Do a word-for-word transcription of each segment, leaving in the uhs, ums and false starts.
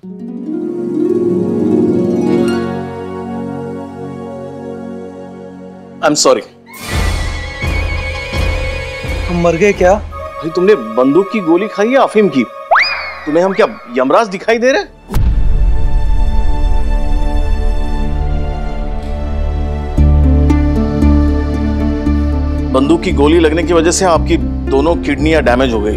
I am sorry. हम मर गए क्या? भाई तुमने बंदूक की गोली खाई है अफीम की? तुम्हें हम क्या यमराज दिखाई दे रहे? बंदूक की गोली लगने की वजह से आपकी दोनों किडनियां डैमेज हो गई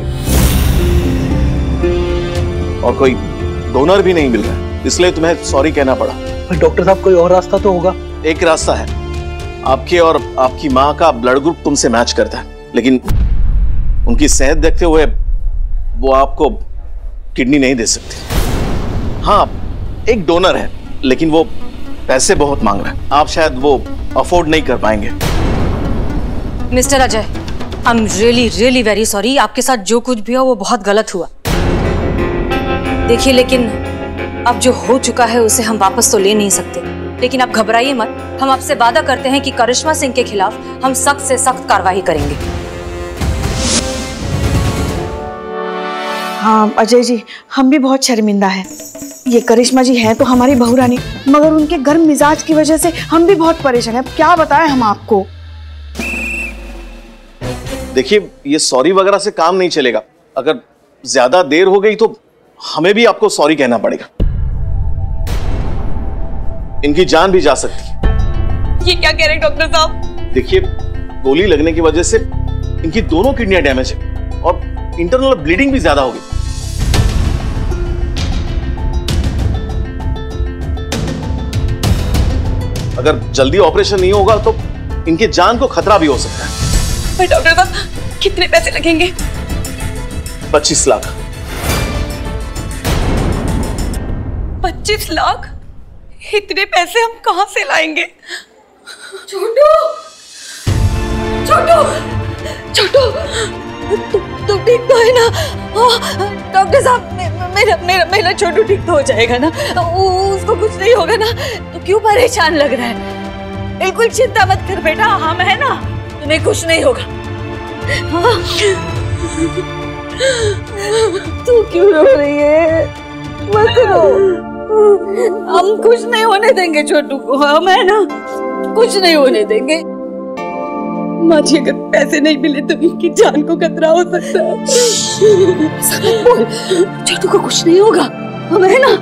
और कोई डोनर भी नहीं मिल रहा, इसलिए तुम्हें सॉरी कहना पड़ा। भाई डॉक्टर साहब, कोई और रास्ता तो होगा? एक रास्ता है, आपके और आपकी माँ का ब्लड ग्रुप तुमसे मैच करता है, लेकिन उनकी सेहत देखते हुए वो आपको किडनी नहीं दे सकते। हाँ, एक डोनर है, लेकिन वो पैसे बहुत मांग रहा है, आप शायद वो अफोर्ड नहीं कर पाएंगे। Mister Ajay, I am really really very sorry. आपके साथ जो कुछ भी हो वो बहुत गलत हुआ। देखिए, लेकिन अब जो हो चुका है उसे हम वापस तो ले नहीं सकते, लेकिन आप घबराइए मत। हम आपसे वादा करते हैं कि करिश्मा सिंह के खिलाफ हम सख्त से सख्त कार्रवाई करेंगे। हाँ अजय जी, हम भी बहुत शर्मिंदा हैं। ये करिश्मा जी हैं तो हमारी बहू रानी, मगर उनके गर्म मिजाज की वजह से हम भी बहुत परेशान हैं। अब क्या बताएं हम आपको। देखिए, ये सॉरी वगैरह से काम नहीं चलेगा। अगर ज्यादा देर हो गई तो हमें भी आपको सॉरी कहना पड़ेगा। इनकी जान भी जा सकती है। ये क्या कह रहे हैं डॉक्टर साहब? देखिए, गोली लगने की वजह से इनकी दोनों किडनियां डैमेज है और इंटरनल ब्लीडिंग भी ज्यादा होगी। अगर जल्दी ऑपरेशन नहीं होगा तो इनकी जान को खतरा भी हो सकता है। पर डॉक्टर साहब, कितने पैसे लगेंगे? पच्चीस लाख। पच्चीस लाख? इतने पैसे हम कहां से लाएंगे? छोटू, छोटू, छोटू, तुम ठीक तो है ना? डॉक्टर साहब, मेरा मेरा मेरा छोटू ठीक तो हो जाएगा ना? उसको कुछ नहीं होगा ना? तो क्यों परेशान लग रहा है? बिल्कुल चिंता मत कर बेटा, हम है ना, तुम्हें कुछ नहीं होगा। हाँ? तू क्यों रो रही है? मत रो, हम कुछ नहीं होने देंगे छोटू को, हम है ना, कुछ नहीं होने देंगे। माँ जी, अगर पैसे नहीं मिले तो इनकी जान को खतरा हो सकता है। छोटू को कुछ नहीं होगा, हम है ना।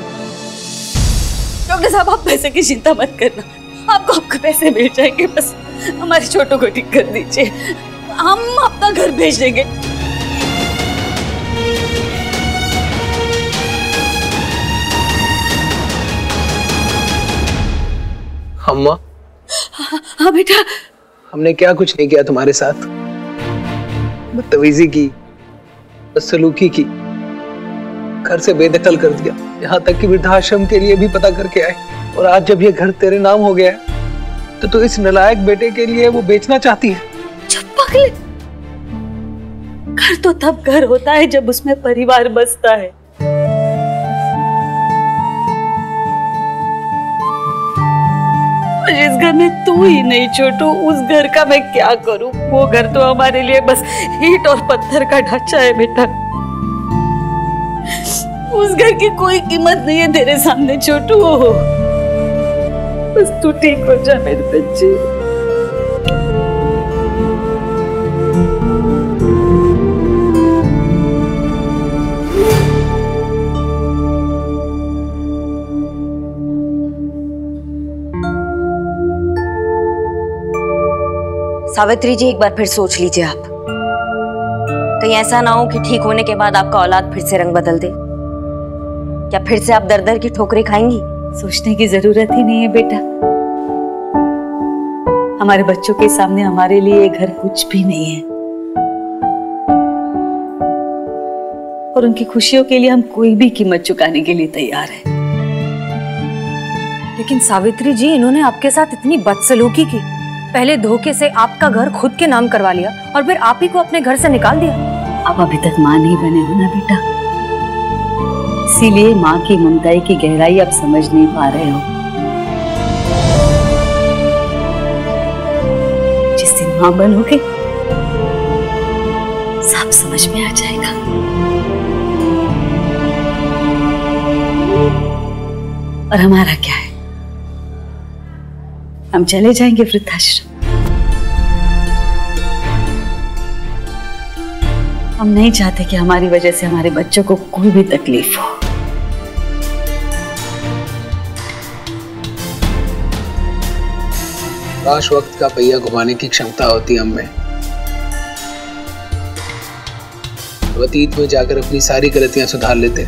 डॉक्टर साहब, आप पैसे की चिंता मत करना, आपको आपके पैसे मिल जाएंगे। बस हमारे छोटू को ठीक कर दीजिए, हम अपना घर भेज देंगे। अम्मा। हाँ बेटा। हमने क्या कुछ नहीं किया तुम्हारे साथ? बदतमीजी की, बदसलूकी की, घर से बेदखल कर दिया, यहाँ तक कि वृद्धाश्रम के लिए भी पता करके आए। और आज जब ये घर तेरे नाम हो गया है तो तू इस नालायक बेटे के लिए वो बेचना चाहती है। चुप पगले, घर तो तब घर होता है जब उसमें परिवार बसता है। इस घर में तू ही नहीं छोटू, उस घर का मैं क्या करूं? वो घर तो हमारे लिए बस ईंट और पत्थर का ढांचा है बेटा। उस घर की कोई कीमत नहीं है तेरे सामने छोटू। बस तू ठीक हो जा मेरे बच्चे। सावित्री जी, एक बार फिर सोच लीजिए आप। कहीं ऐसा ना हो कि ठीक होने के बाद आपका औलाद फिर से रंग बदल दे। क्या फिर से आप दर दर की ठोकरें खाएंगी? सोचने की जरूरत ही नहीं है बेटा। हमारे बच्चों के सामने हमारे लिए ये घर कुछ भी नहीं है, और उनकी खुशियों के लिए हम कोई भी कीमत चुकाने के लिए तैयार हैं। लेकिन सावित्री जी, इन्होंने आपके साथ इतनी बदसलूकी की, पहले धोखे से आपका घर खुद के नाम करवा लिया और फिर आप ही को अपने घर से निकाल दिया। आप अभी तक माँ नहीं बने हो ना बेटा, इसीलिए माँ की ममताई की गहराई आप समझ नहीं पा रहे हो। जिस दिन माँ बनोगे सब समझ में आ जाएगा। और हमारा क्या है? हम चले जाएंगे वृद्धाश्रम। हम नहीं चाहते कि हमारी वजह से हमारे बच्चों को कोई भी तकलीफ हो। काश वक्त का पहिया घुमाने की क्षमता होती हम में, तो अतीत में जाकर अपनी सारी गलतियां सुधार लेते।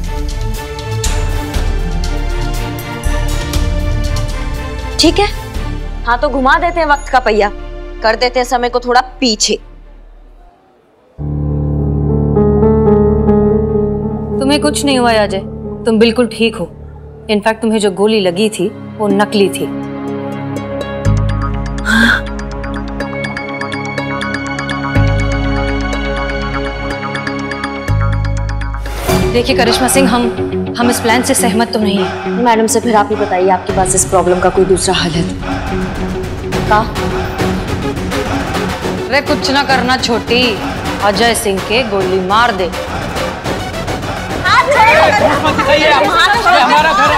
ठीक है, हाँ तो घुमा देते हैं वक्त का पहिया, कर देते हैं समय को थोड़ा पीछे। तुम्हें कुछ नहीं हुआ अजय, तुम बिल्कुल ठीक हो। इनफैक्ट तुम्हें जो गोली लगी थी वो नकली थी। देखिए करिश्मा सिंह, हम हम इस प्लान से सहमत तो नहीं है। मैडम से फिर आप ही बताइए, आपके पास इस प्रॉब्लम का कोई दूसरा हल है तो? वे कुछ ना करना छोटी, अजय सिंह के गोली मार दे। हमारा घर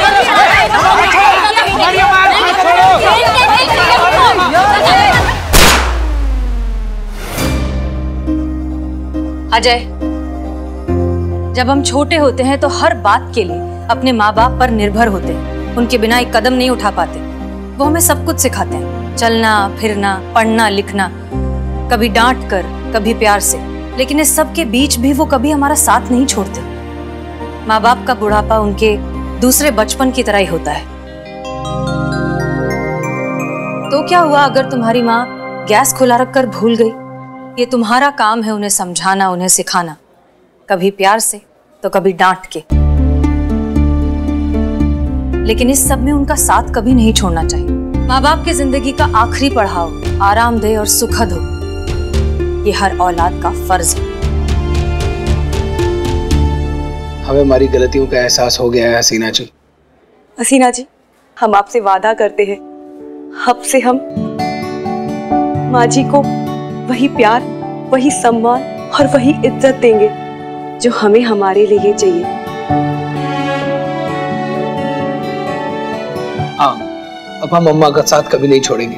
अजय, जब हम छोटे होते हैं तो हर बात के लिए अपने माँ बाप पर निर्भर होते हैं। उनके बिना एक कदम नहीं उठा पाते। वो हमें सब कुछ सिखाते हैं, चलना फिरना, पढ़ना लिखना, कभी डांट कर, कभी प्यार से। लेकिन इस सब के बीच भी वो कभी हमारा साथ नहीं छोड़ते। माँ बाप का बुढ़ापा उनके दूसरे बचपन की तरह ही होता है। तो क्या हुआ अगर तुम्हारी माँ गैस खुला रखकर भूल गई? ये तुम्हारा काम है उन्हें समझाना, उन्हें सिखाना, कभी प्यार से तो कभी डांट के। लेकिन इस सब में उनका साथ कभी नहीं छोड़ना चाहिए। माँ बाप की जिंदगी का आखिरी पड़ाव आरामदेह और सुखद हो, ये हर औलाद का फर्ज है। हमें हमारी गलतियों का एहसास हो गया है हसीना जी। हसीना जी, हम आपसे वादा करते हैं, अब से हम माँ जी को वही प्यार, वही सम्मान और वही इज्जत देंगे जो हमें हमारे लिए चाहिए। हाँ, अब हम अम्मा का साथ कभी नहीं छोड़ेंगे।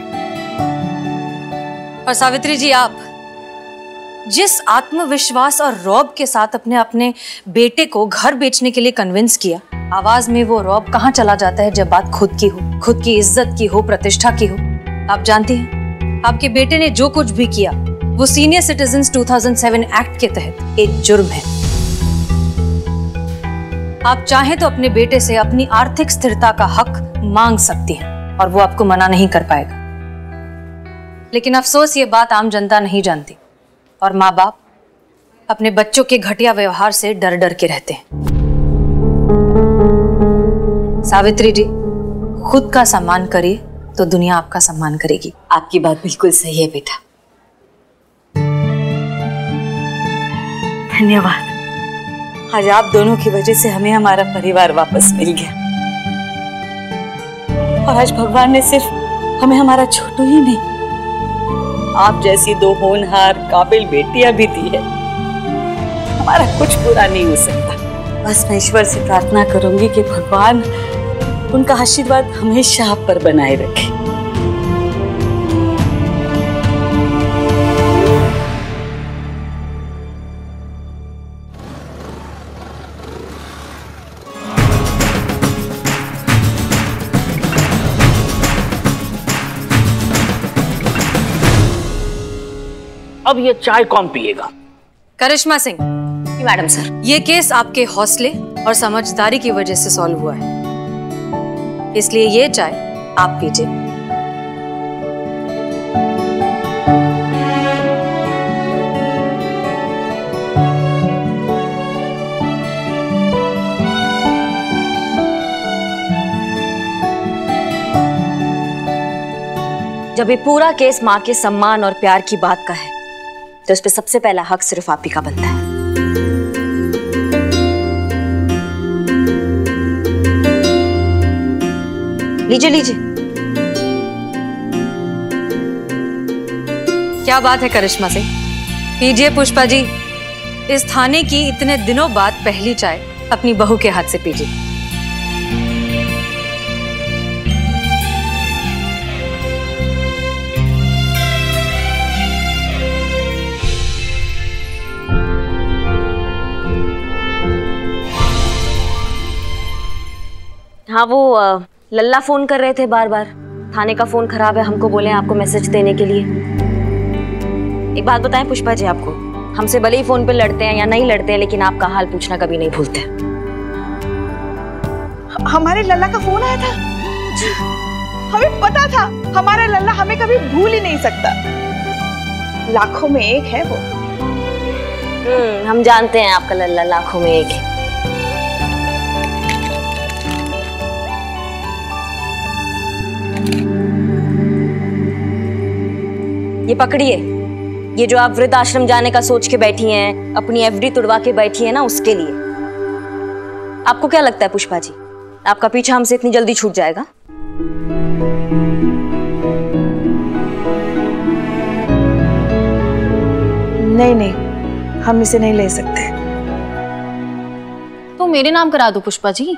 और सावित्री जी, आप जिस आत्मविश्वास और रौब के साथ अपने अपने बेटे को घर बेचने के लिए कन्विंस किया, आवाज में वो रौब कहाँ चला जाता है जब बात खुद की हो, खुद की इज्जत की हो, प्रतिष्ठा की हो। आप जानती हैं, आपके बेटे ने जो कुछ भी किया वो सीनियर सिटीजन्स दो हज़ार सात एक्ट के तहत एक जुर्म है। आप चाहें तो अपने बेटे से अपनी आर्थिक स्थिरता का हक मांग सकती हैं और वो आपको मना नहीं कर पाएगा। लेकिन अफसोस ये बात आम जनता नहीं जानती और माँ बाप अपने बच्चों के घटिया व्यवहार से डर डर के रहते हैं। सावित्री जी, खुद का सम्मान करिए तो दुनिया आपका सम्मान करेगी। आपकी बात बिल्कुल सही है बेटा। धन्यवाद। आज आप दोनों की वजह से हमें हमारा परिवार वापस मिल गया। और आज भगवान ने सिर्फ हमें हमारा छोटू ही नहीं, आप जैसी दो होनहार काबिल बेटियां भी दी है। हमारा कुछ बुरा नहीं हो सकता। बस मैं ईश्वर से प्रार्थना करूंगी कि भगवान उनका आशीर्वाद हमेशा आप पर बनाए रखे। अब ये चाय कौन पिएगा? करिश्मा सिंह। मैडम सर, ये केस आपके हौसले और समझदारी की वजह से सॉल्व हुआ है, इसलिए ये चाय आप पीजिए। जब ये पूरा केस माँ के सम्मान और प्यार की बात का है तो इस पे सबसे पहला हक सिर्फ आप ही का बनता है। लीजिए लीजिए। क्या बात है करिश्मा सिंह, पीजिए। पुष्पा जी, इस थाने की इतने दिनों बाद पहली चाय अपनी बहू के हाथ से पीजिए। हाँ वो आ, लल्ला फोन कर रहे थे बार बार। थाने का फोन खराब है, हमको बोले आपको मैसेज देने के लिए। एक बात बताएं पुष्पा जी आपको, हमसे भले ही फोन पे लड़ते हैं या नहीं लड़ते हैं, लेकिन आपका हाल पूछना कभी नहीं भूलते। हमारे लल्ला का फोन आया था जी। हमें पता था हमारा लल्ला हमें कभी भूल ही नहीं सकता। लाखों में एक है वो। हम्म हम जानते हैं आपका लल्ला लाखों में एक है। ये पकड़िए, ये जो आप वृद्धाश्रम जाने का सोच के बैठी हैं, अपनी एफडी तुड़वा के बैठी हैं ना, उसके लिए। आपको क्या लगता है पुष्पा जी, आपका पीछा हमसे इतनी जल्दी छूट जाएगा? नहीं नहीं, हम इसे नहीं ले सकते। तो मेरे नाम करा दो पुष्पा जी।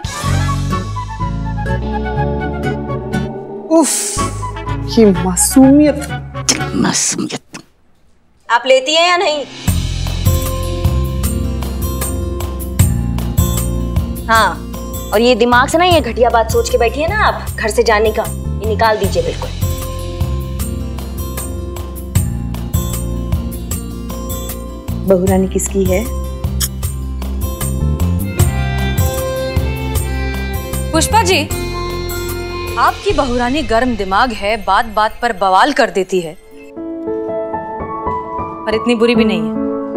उफ, ये मासूमियत मासूमियत। आप लेती हैं या नहीं? हाँ, और ये दिमाग से ना ये घटिया बात सोच के बैठी है ना आप घर से जाने का, ये निकाल दीजिए बिल्कुल। बहुरानी किसकी है? पुष्पा जी, आपकी बहुरानी गर्म दिमाग है, बात बात पर बवाल कर देती है, पर इतनी बुरी भी नहीं है।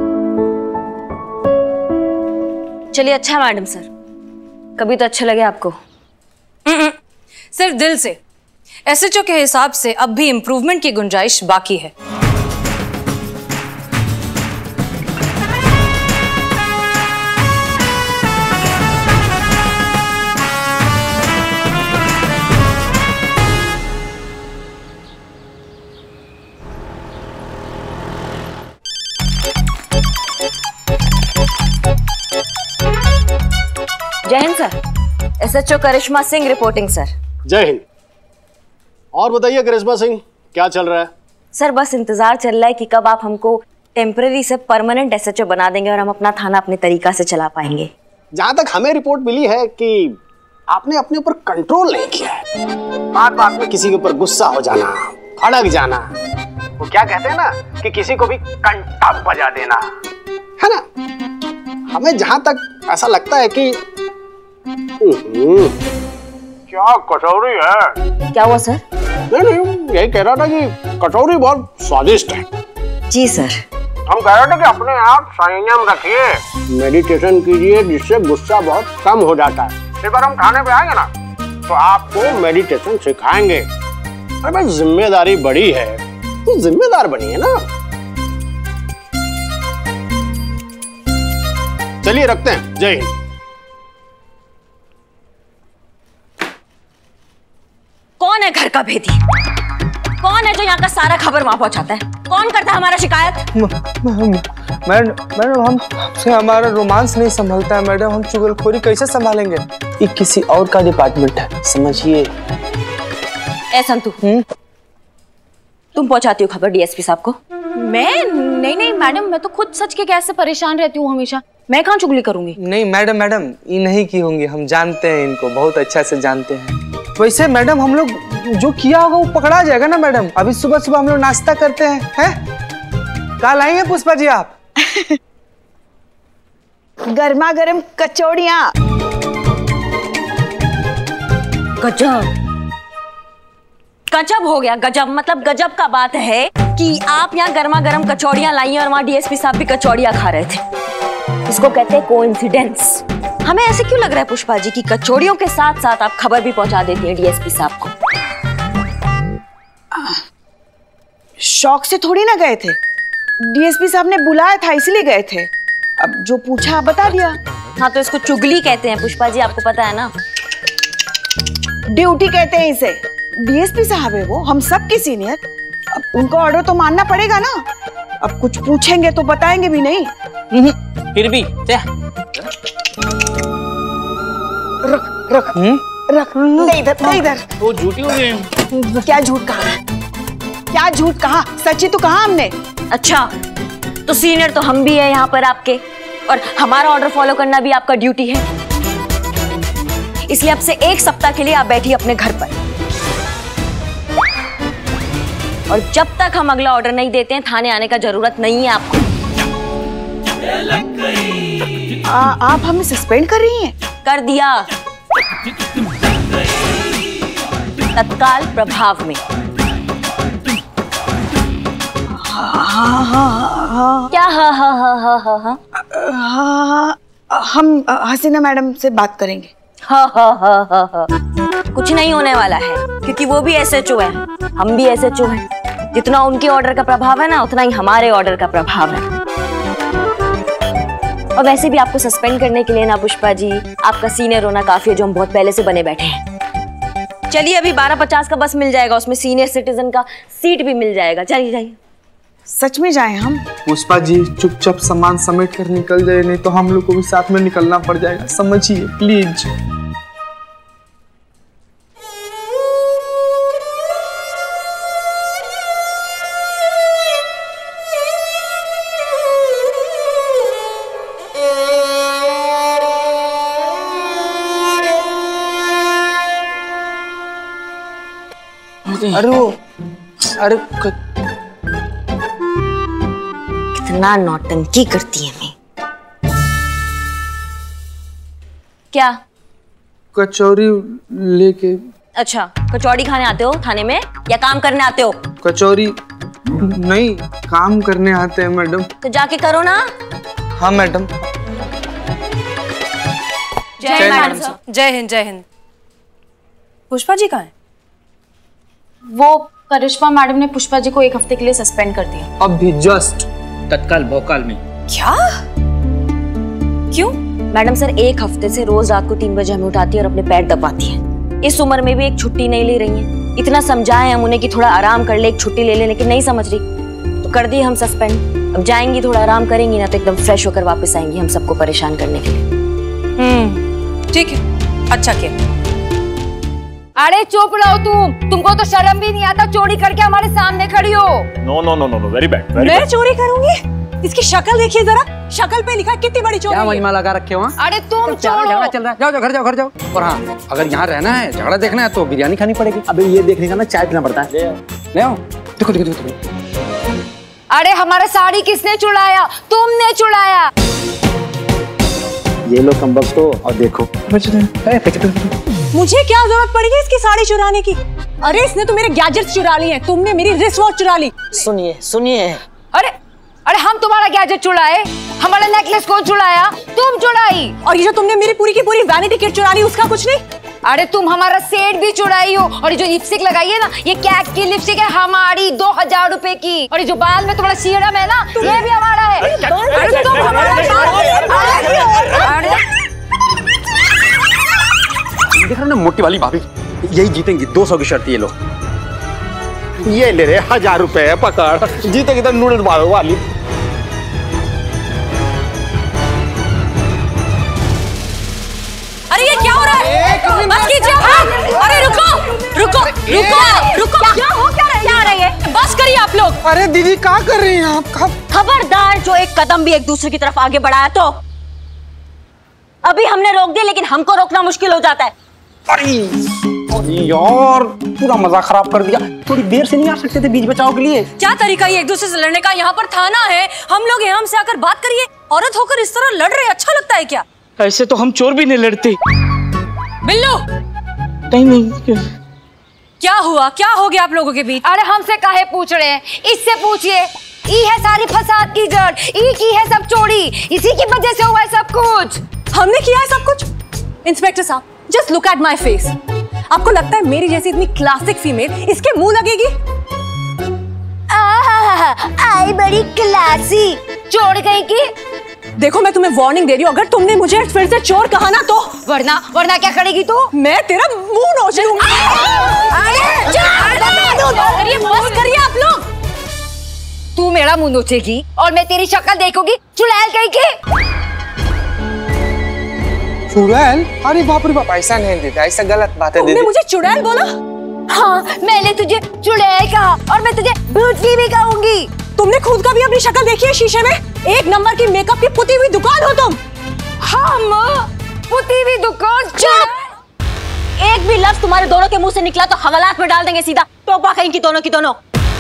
चलिए अच्छा मैडम सर, कभी तो अच्छा लगे आपको। सिर्फ दिल से। एस एच ओ के हिसाब से अब भी इंप्रूवमेंट की गुंजाइश बाकी है। जय हिंद sir, S H O Karishma Singh reporting sir. जय हिंद। और बताइए करिश्मा सिंह, क्या चल रहा है? सर बस इंतजार चल रहा है कि कब आप हमको टेम्पररी से परमानेंट एस एच ओ बना देंगे और हम अपना थाना अपने तरीका से चला पाएंगे। जहां तक हमें रिपोर्ट मिली है कि आपने अपने ऊपर कंट्रोल नहीं किया है। बात बात में किसी के ऊपर गुस्सा हो जाना, भड़क जाना, वो क्या कहते हैं ना कि किसी को भी कंटा बजा देना, है ना? हमें जहां तक ऐसा लगता है कि क्या कचौरी है। क्या हुआ सर? नहीं नहीं, यही कह रहा था कि कचौरी बहुत स्वादिष्ट है। जी सर। हम कह रहे थे कि अपने आप संयम रखिए, मेडिटेशन कीजिए, जिससे गुस्सा बहुत कम हो जाता है। एक बार हम खाने पे आएंगे ना तो आपको मेडिटेशन सिखाएंगे। अरे भाई जिम्मेदारी बड़ी है तो जिम्मेदार बनिए ना। चलिए रखते हैं। जय हिंद। कौन है घर का भेदी? कौन है जो यहाँ का सारा खबर वहां पहुंचाता है? कौन करता है हमारा शिकायत? मैडम मैडम हम से हमारा रोमांस नहीं संभलता है मैडम, हम चुगलखोरी कैसे संभालेंगे? ये किसी और का डिपार्टमेंट है, समझिए। ए संतु, तुम पहुंचाती हो खबर डीएसपी साहब को? मैं नहीं नहीं मैडम, मैं तो खुद सच के गैस से परेशान रहती हूँ हमेशा। मैं कहाँ चुगली करूंगी? नहीं मैडम मैडम ये नहीं की होंगी, हम जानते हैं इनको, बहुत अच्छा से जानते हैं। वैसे मैडम हम लोग जो किया होगा वो पकड़ा जाएगा ना मैडम? अभी सुबह सुबह हम लोग नाश्ता करते हैं, हैं? कल आएंगे पुष्पा जी आप? गर्मा गर्म कचौड़ियाँ। गजब गजब हो गया, गजब मतलब गजब का बात है कि आप यहाँ गर्मा गर्म कचौड़ियाँ लाई और वहाँ डीएसपी साहब भी कचौड़ियाँ खा रहे थे। इसको कहते हैं कोइंसिडेंस। हमें ऐसे क्यों लग रहा है पुष्पा जी कि कचौड़ियों के साथ साथ आप खबर भी पहुंचा देती हैं डीएसपी साहब को? शौक से थोड़ी ना गए थे, डीएसपी साहब ने बुलाया था इसलिए गए थे। अब जो पूछा बता दिया। हाँ तो इसको चुगली कहते हैं पुष्पा जी, आपको पता है ना? ड्यूटी कहते हैं इसे। डीएसपी साहब है वो, हम सबके सीनियर। अब उनको ऑर्डर तो मानना पड़ेगा ना। अब कुछ पूछेंगे तो बताएंगे भी नहीं। फिर भी रख रख रख दे इधर, दे इधर। वो झूठी हो गई। क्या झूठ कहा? क्या झूठ कहा? सच्ची तो कहा हमने। अच्छा तो सीनियर तो हम भी है यहाँ पर आपके, और हमारा ऑर्डर फॉलो करना भी आपका ड्यूटी है। इसलिए अब से एक सप्ताह के लिए आप बैठिए अपने घर पर, और जब तक हम अगला ऑर्डर नहीं देते हैं थाने आने का जरूरत नहीं है आपको। आ, आप हमें सस्पेंड कर रही हैं? कर दिया, तत्काल प्रभाव में। हाँ हाँ हाँ क्या हाँ हाँ हाँ हाँ हाँ हाँ हाँ, हम हसीना मैडम से बात करेंगे। हाँ हाँ हाँ हाँ हाँ कुछ नहीं होने वाला है, क्योंकि वो भी एस एच ओ है, हम भी एस एच ओ हैं। जितना उनके ऑर्डर का प्रभाव है ना, उतना ही हमारे ऑर्डर का प्रभाव है। और वैसे भी आपको सस्पेंड करने के लिए ना पुष्पा जी, आपका सीनियर होना काफी है, जो हम बहुत पहले से बने बैठे हैं। चलिए, अभी बारह पचास का बस मिल जाएगा, उसमें सीनियर सिटीजन का सीट भी मिल जाएगा। चलिए जाइए। सच में जाएं हम? पुष्पा जी चुपचाप सामान समेट कर निकल जाए, नहीं तो हम लोग को भी साथ में निकलना पड़ जाएगा, समझिए प्लीज। अरे वो अरे कितना नौटंकी करती है मैं। क्या? कचौरी लेके। अच्छा, कचौड़ी खाने आते हो थाने में या काम करने आते हो? कचौरी नहीं, काम करने आते हैं मैडम। तो जाके करो ना। हाँ मैडम। जय हिंद मैडम सर। जय हिंद जय हिंद। पुष्पा जी कहाँ हैं? वो करिश्मा मैडम ने पुष्पा जी को एक हफ्ते के लिए सस्पेंड कर दिया। अभी जस्ट तत्काल भोकाल में। क्या? क्यों? मैडम सर एक हफ्ते से रोज रात को तीन बजे हमें उठाती है और अपने पैर दबाती है। इस उम्र में भी एक छुट्टी नहीं ले रही है। इतना समझाए हम उन्हें कि थोड़ा आराम कर ले, एक छुट्टी ले ले, लेकिन नहीं समझ रही, तो कर दी हम सस्पेंड। अब जाएंगी, थोड़ा आराम करेंगी ना तो एकदम फ्रेश होकर वापस आएंगी हम सबको परेशान करने के लिए। हम्म ठीक है, अच्छा किया। अरे चुप रहो तुम, तुमको तो शर्म भी नहीं आता, चोरी करके हमारे सामने खड़ी हो। No no no no no, very bad. मैं चोरी करूंगी? इसकी शक्ल देखिए जरा, शक्ल पे लिखा कितनी बड़ी चोरी है। क्या मजमा लगा रखे हो? अरे तुम छोड़ो, झगड़ा चल रहा है, जाओ जाओ घर जाओ घर जाओ। और हाँ, अगर यहाँ रहना है, झगड़ा देखना है तो बिरयानी खानी पड़ेगी। अबे ये देखने का ना चाय पीना पड़ता है। ले आओ, देखो देखो देखो। अरे हमारा साड़ी किसने चुराया? तुमने चुराया। ये लो कमबख्त तो, और देखो। मुझे क्या जरूरत पड़ेगी इसकी साड़ी चुराने की? अरे इसने तो मेरे गैजेट्स चुरा लिए हैं, तुमने मेरी रिस्ट वॉच चुरा ली। सुनिए सुनिए। अरे अरे हम तुम्हारा गैजेट चुराए? हमारा नेकलेस कौन चुराया? तुम चुराई। और ये जो तुमने मेरी पूरी की पूरी वैनिटी किट चुरा ली, उसका कुछ नहीं? अरे तुम हमारा सेट भी चुराई हो, और ये जो लिपस्टिक लगाई है ना, ये कैक की लिपस्टिक है हमारी, दो हजार रुपए की। और ये जो बाल में तुम्हारा सीरम है ना, ये भी हमारा है। अरे तुम हमारा देख रहे हो ना मोटी वाली भाभी, यही जीतेंगी। दो सौ की शर्त ये लो। ये ले रहे हजार रुपए है, पकड़। जीतेगी तो नूडल्स मारो वाली। अरे ये क्या हो रहा है? बस कीजिए। अरे रुको रुको रुको रुको, क्या हो क्या रहा है? है? बस करिए आप लोग। अरे दीदी क्या कर रही हैं आप? खबरदार, जो एक कदम भी एक दूसरे की तरफ आगे बढ़ाया तो अभी हमने रोक दिया, लेकिन हमको रोकना मुश्किल हो जाता है। अरे यार, पूरा मजा खराब कर दिया। थोड़ी देर से नहीं आ सकते थे बीच बचाव के लिए? क्या तरीका है एक दूसरे से लड़ने का? यहाँ पर थाना है, हम लोग यहाँ से आकर बात करिए। औरत होकर इस तरह लड़ रहे, अच्छा लगता है क्या? ऐसे तो हम चोर भी नहीं लड़ते। बिल्लू, नहीं नहीं, क्या हुआ? क्या हो गया आप लोगों के बीच? अरे हमसे काहे पूछ रहे हैं? इससे पूछिए। ई है सारी फसाद की जड़, ई की है सब चोरी, इसी की वजह से हुआ है सब कुछ। हमने किया है सब कुछ? इंस्पेक्टर साहब, just look at my face. आपको लगता है मेरी जैसी इतनी क्लासिक फीमेल इसके मुंह लगेगी? आई बड़ी क्लासी चोर कहीं की। देखो मैं तुम्हें वार्निंग दे रही हूँ, अगर तुमने मुझे फिर से चोर कहा ना तो वरना वरना क्या करेगी तू? मैं तेरा मुंह नोच लूंगी। अरे बस करिए आप लोग। तू मेरा मुंह नोचेगी और मैं तेरी शक्ल देखूंगी, चुड़ैल कहीं की। चुड़ैल? अरे बाप रे बाप, ऐसा नहीं देता, ऐसा गलत बात है। तुमने मुझे चुड़ैल बोला? हाँ, मैंने तुझे चुड़ैल कहा और मैं तुझे भूतनी भी कहूंगी। तुमने खुद का भी अपनी शक्ल देखी है शीशे में? एक नंबर की मेकअप की पुती हुई दुकान हो तुम। हम पुती हुई दुकान? एक भी लफ्ज तुम्हारे दोनों के मुंह से निकला तो हवालात में डाल देंगे सीधा, टोपा कहीं की दोनों की दोनों।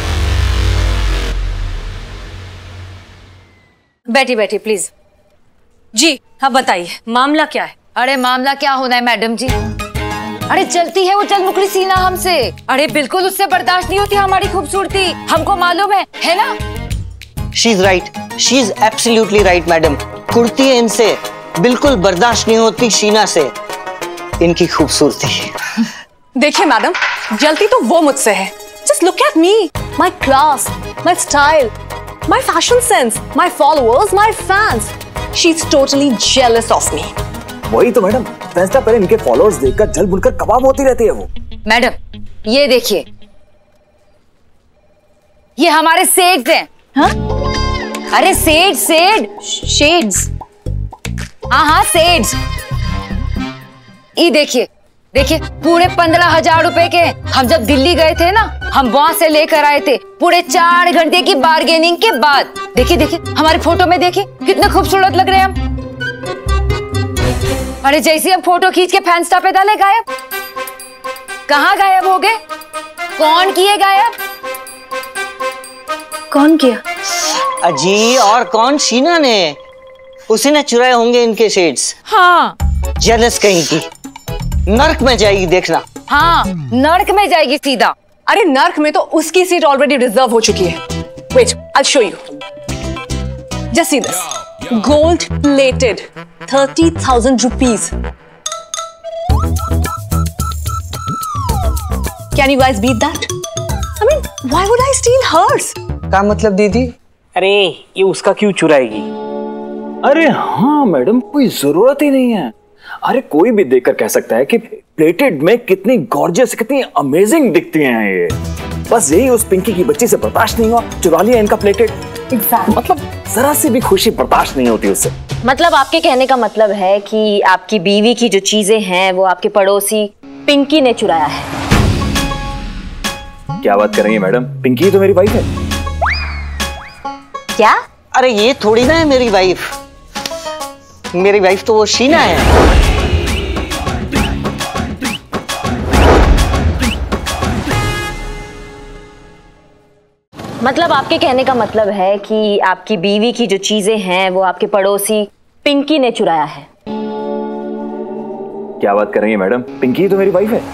बैठी बैठी प्लीज। जी हाँ बताइए, मामला क्या है? अरे मामला क्या होना है मैडम जी, अरे चलती है वो चल मुकरी सीना हमसे, अरे बिल्कुल उससे बर्दाश्त नहीं होती हमारी खूबसूरती, हमको मालूम है, है ना? She is right, she is absolutely right madam. Kurti है इनसे बिल्कुल बर्दाश्त नहीं होती शीना से इनकी खूबसूरती। देखिए मैडम, जलती तो वो मुझसे है। Just look at me, my class, my style, my fashion sense, my followers, my fans. She is totally jealous of me. वही तो मैडम, फैंस पहले इनके फॉलोअर्स देखकर जल बुनकर कबाब होती रहती है वो। मैडम ये देखिए, ये हमारे सेड्स हैं। हाँ? अरे सेड सेड शेड्स, हाँ हाँ सेड्स। ये देखिए देखिए, पूरे पंद्रह हजार रुपए के हम जब दिल्ली गए थे ना, हम वहां से लेकर आए थे पूरे चार घंटे की बार्गेनिंग के बाद। देखिए देखिए हमारे फोटो में देखिए कितने खूबसूरत लग रहे हैं हम। अरे जैसे हम फोटो खींच के फैंस्टा पे डाले गायब। कहाँ गायब हो गए? कौन किए गायब? कौन किया? अजी और कौन? शीना ने, उसी ने चुराए होंगे इनके शेड्स। हाँ जेलस कहीं की, नर्क में जाएगी देखना। हाँ नर्क में जाएगी सीधा। अरे नर्क में तो उसकी सीट ऑलरेडी रिजर्व हो चुकी है। Wait, I show you. Just see this, gold plated, thirty thousand rupees. Can you guys beat that? I mean, why would I steal hers? क्या मतलब दीदी? अरे ये उसका क्यों चुराएगी? अरे हाँ मैडम, कोई जरूरत ही नहीं है। अरे कोई भी देखकर कह सकता है कि प्लेटेड में कितनी गॉर्जियस, कितनी अमेजिंग दिखती हैं ये। बस यही उस पिंकी की बच्ची से बर्दाश्त नहीं हुआ, चुरा लिया इनका प्लेटेड। exactly. मतलब जरा सी भी खुशी बर्दाश्त नहीं होती उससे। मतलब आपके कहने का मतलब है कि आपकी बीवी की जो चीजें हैं वो आपके पड़ोसी पिंकी ने चुराया है। क्या बात कर रही है मैडम? पिंकी तो मेरी वाइफ है। क्या? अरे ये थोड़ी ना है मेरी वाइफ, मेरी वाइफ तो वो शीना है। मतलब आपके कहने का मतलब है कि आपकी बीवी की जो चीजें हैं वो आपके पड़ोसी पिंकी ने चुराया है। क्या बात कर रही है मैडम? पिंकी तो मेरी वाइफ है।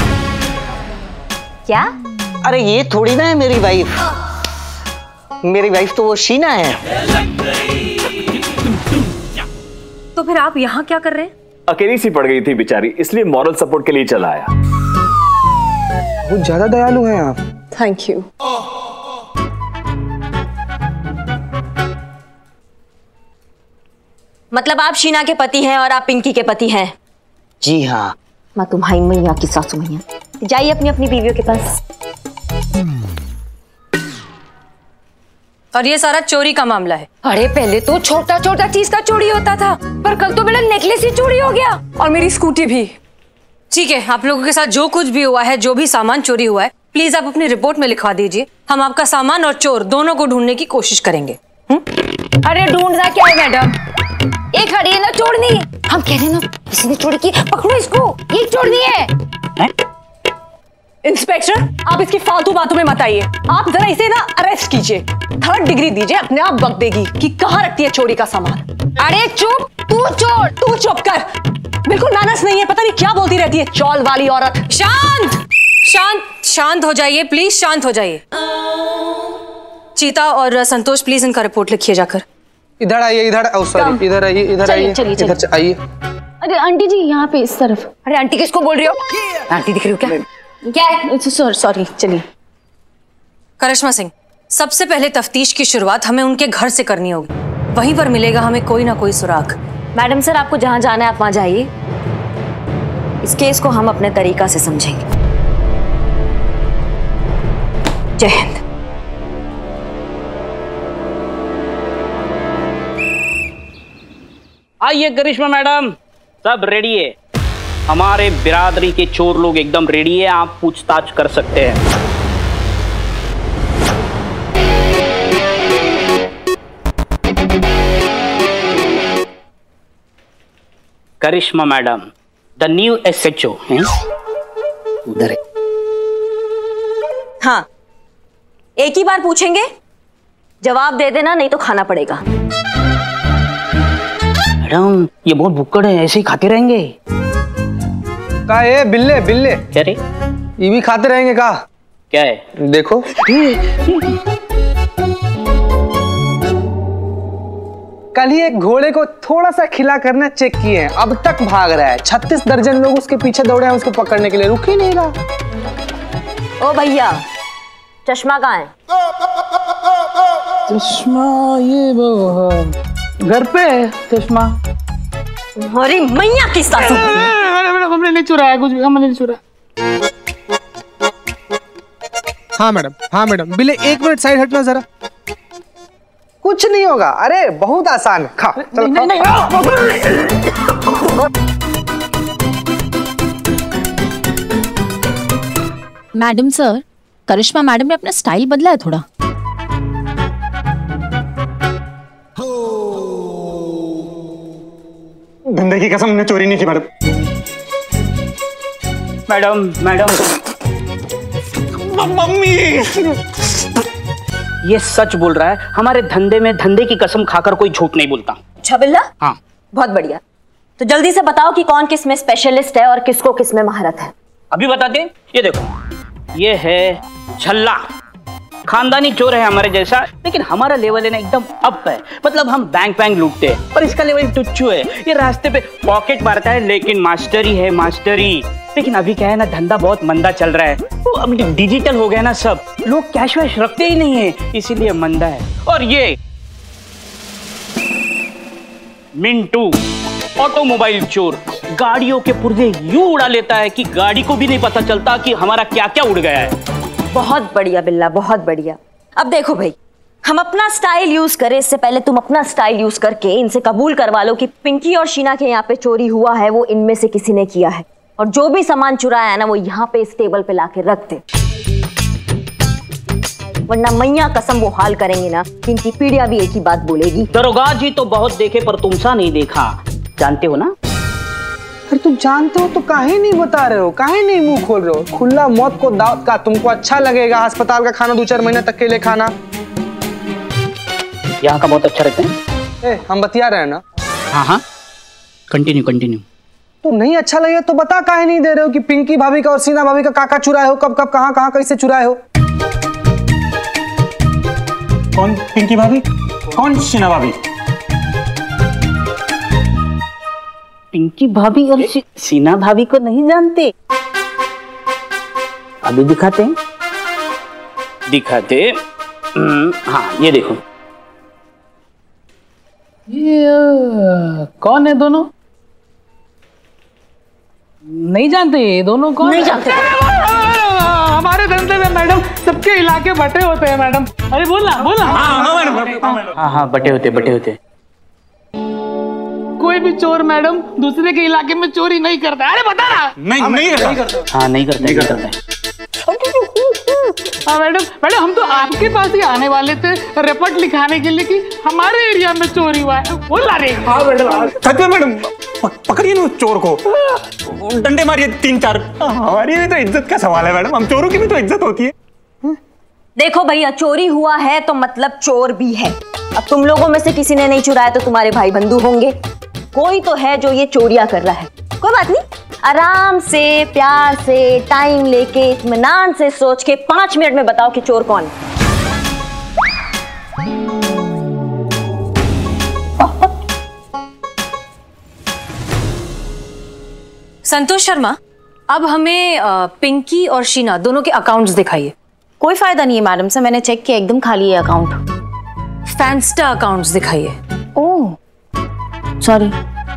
क्या? अरे ये थोड़ी ना है मेरी वाइफ, मेरी वाइफ तो वो शीना है। तो फिर आप यहाँ क्या कर रहे हैं? अकेली सी पड़ गई थी बेचारी, इसलिए मॉरल सपोर्ट के लिए चला आया। बहुत ज्यादा दयालु हैं आप। Thank you. मतलब आप शीना के पति हैं और आप पिंकी के पति हैं? जी हाँ। मैं तुम्हारी मैया की सासू मैया। जाइए अपनी अपनी बीवियों के पास। और ये सारा चोरी का मामला है। अरे पहले तो छोटा छोटा चीज का चोरी होता था, पर कल तो मेरा नेकलेस ही चोरी हो गया और मेरी स्कूटी भी। ठीक है, आप लोगों के साथ जो कुछ भी हुआ है, जो भी सामान चोरी हुआ है, प्लीज आप अपनी रिपोर्ट में लिखवा दीजिए। हम आपका सामान और चोर दोनों को ढूंढने की कोशिश करेंगे। हुँ? अरे ढूंढना क्या है मैडम, एक खड़ी है ना चोरनी। हम कह रहे ना किसी ने चोरी की, पकड़ो इसको, ये चोरनी है, है? इंस्पेक्टर, आप इसकी फालतू बातों में मत आइए। आप जरा इसे ना अरेस्ट कीजिए, थर्ड डिग्री दीजिए, अपने आप बक देगी कि कहाँ रखती है चोरी का सामान। अरे चुप, तू चोर। तू चुप कर, बिल्कुल मैनर्स नहीं है, पता नहीं क्या बोलती रहती है, चौल वाली औरत। शांत शांत शांत हो जाइए प्लीज, शांत हो जाइए। चीता और संतोष प्लीज इनका रिपोर्ट लिखिए जाकर। इधर आइए, इधर आओ, सॉरी, इधर आइए, इधर आइए, इधर आइए। अरे आंटी जी यहाँ पे इस तरफ। अरे आंटी किसको बोल रही हो? आंटी दिख रही हो क्या? क्या है? सॉरी सॉरी, चलिए। करिश्मा सिंह, सबसे पहले तफ्तीश की शुरुआत हमें उनके घर से करनी होगी, वहीं पर मिलेगा हमें कोई ना कोई सुराग। मैडम सर, आपको जहां जाना है आप वहां जाइए। इस केस को हम अपने तरीका से समझेंगे। जय हिंद। आइए करिश्मा मैडम, सब रेडी है। हमारे बिरादरी के चोर लोग एकदम रेडी है, आप पूछताछ कर सकते हैं। Karishma madam, the new S H O हैं। उधर है। हाँ, एक ही बार पूछेंगे, जवाब दे देना, नहीं तो खाना पड़ेगा। मैडम ये बहुत भुक्कड़ है, ऐसे ही खाते रहेंगे। का ये बिल्ले बिल्ले क्या रे? ये भी खाते रहेंगे का? क्या है? देखो कल ही एक घोड़े को थोड़ा सा खिला करना चेक किए हैं, अब तक भाग रहा है। छत्तीस दर्जन लोग उसके पीछे दौड़े हैं उसको पकड़ने के लिए, रुक ही नहीं रहा। ओ भैया, चश्मा कहाँ है? चश्मा ये वो घर पे है चश्मा। अरे मैया की सासू। मैडम हमने नहीं चुराया कुछ भी, हमने नहीं चुराया। हाँ मैडम, हाँ मैडम, बिल्ले एक मिनट साइड हटना जरा। कुछ नहीं होगा, अरे बहुत आसान। खा चलो। नहीं, नहीं, मैडम सर, करिश्मा मैडम ने अपना स्टाइल बदला है थोड़ा। धंधे की कसम, ने चोरी नहीं की मैडम। मैडम मैडम मम्मी ये सच बोल रहा है, हमारे धंधे में धंधे की कसम खाकर कोई झूठ नहीं बोलता। अच्छा बिल्ला? हाँ। बहुत बढ़िया, तो जल्दी से बताओ कि कौन किस में स्पेशलिस्ट है और किसको किस में महारत है। अभी बताते हैं। ये देखो, ये है झल्ला, खानदानी चोर है हमारे जैसा, लेकिन हमारा लेवल है ना एकदम अप है। मतलब हम बैंक बैंक लूटते हैं, और इसका लेवल टुच्चू है। ये रास्ते पे पॉकेट मारता है, लेकिन मास्टरी है मास्टरी। लेकिन अभी क्या है ना, धंधा बहुत मंदा चल रहा है। वो अब डिजिटल हो गया ना सब, लोग कैश वैश रखते ही नहीं है, इसीलिए मंदा है। और ये मिंटू ऑटोमोबाइल चोर, गाड़ियों के पुर्जे यूं उड़ा लेता है कि गाड़ी को भी नहीं पता चलता कि हमारा क्या क्या उड़ गया है। बहुत बढ़िया बिल्ला, बहुत बढ़िया। अब देखो भाई, हम अपना स्टाइल यूज करें इससे पहले तुम अपना स्टाइल यूज करके इनसे कबूल करवा लो कि पिंकी और शीना के यहाँ पे चोरी हुआ है, वो इनमें से किसी ने किया है। और जो भी सामान चुराया है ना, वो यहाँ पे इस टेबल पे लाके रख दे, वरना मैया कसम वो हाल करेंगे ना कि इनकी पीढ़ियां भी एक ही बात बोलेगी। दरोगा जी तो बहुत देखे पर तुमसा नहीं देखा, जानते हो ना? अरे तुम जानते हो तो काहे नहीं बता रहे हो, काहे नहीं मुंह खोल रहे हो? खुला मौत को दावत का, तुमको अच्छा लगेगा अस्पताल का खाना दो चार महीने तक के लिए खाना? यहाँ का बहुत अच्छा रहता है। ए, हम बतिया रहे हैं ना? हाँ हाँ, कंटिन्यू कंटिन्यू। तो नहीं अच्छा लगे तो बता काहे नहीं दे रहे हो कि पिंकी भाभी का और सीना भाभी का काका चुराए हो, कब कब कहाँ कहाँ कैसे चुराए हो? कौन पिंकी भाभी, कौन शीना भाभी? पिंकी भाभी और शीना भाभी को नहीं जानते? अभी दिखाते हैं, दिखाते। हाँ ये देखो, ये कौन है दोनों? नहीं जानते ये दोनों कौन? नहीं जानते। हमारे धंधे में मैडम सबके इलाके बटे होते हैं मैडम। अरे बोलना बोलना। हाँ हाँ बटे होते बटे होते। कोई भी चोर मैडम दूसरे के इलाके में चोरी नहीं करता। अरे बता ना। नहीं नहीं करता। हाँ नहीं करता, नहीं करता। हाँ मैडम, मैडम हम तो आपके पास ही आने वाले थे रिपोर्ट लिखाने के लिए कि हमारे एरिया में चोरी हुआ है। बोला रे। हाँ मैडम, सच में मैडम, पकड़िए ना चोर को, डंडे मारिए तीन चार। हमारी भी तो इज्जत का सवाल है मैडम, हम चोरों की भी तो इज्जत होती है। देखो भैया, चोरी हुआ है तो मतलब चोर भी है। अब तुम लोगों में से किसी ने नहीं चुराया तो तुम्हारे भाई बंधु होंगे, कोई तो है जो ये चोरियां कर रहा है। कोई बात नहीं, आराम से प्यार से टाइम लेके इत्मीनान से सोच के पांच मिनट में बताओ कि चोर कौन है। संतोष शर्मा, अब हमें पिंकी और शीना दोनों के अकाउंट्स दिखाइए। कोई फायदा नहीं है मैडम से, मैंने चेक किया एकदम खाली है अकाउंट। फैंस्टा अकाउंट्स दिखाइए। Oh sorry.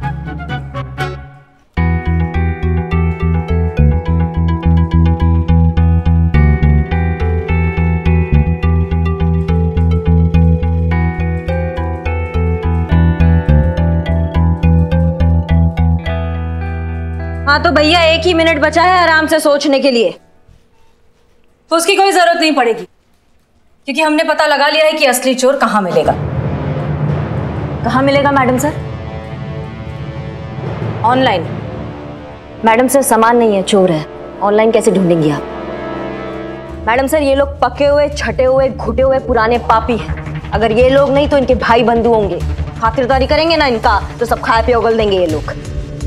हाँ तो भैया एक ही मिनट बचा है आराम से सोचने के लिए। तो उसकी कोई जरूरत नहीं पड़ेगी, क्योंकि हमने पता लगा लिया है कि असली चोर कहां मिलेगा। कहां मिलेगा madam sir? Online. Madam sir सामान नहीं है, चोर है। ऑनलाइन कैसे ढूंढेंगी आप? मैडम सर, ये लोग पके हुए, छटे हुए, घुटे हुए पुराने पापी हैं। अगर ये लोग नहीं तो इनके भाई बंधु होंगे। खातिरदारी करेंगे ना इनका तो सब खाए पे उगल देंगे ये लोग।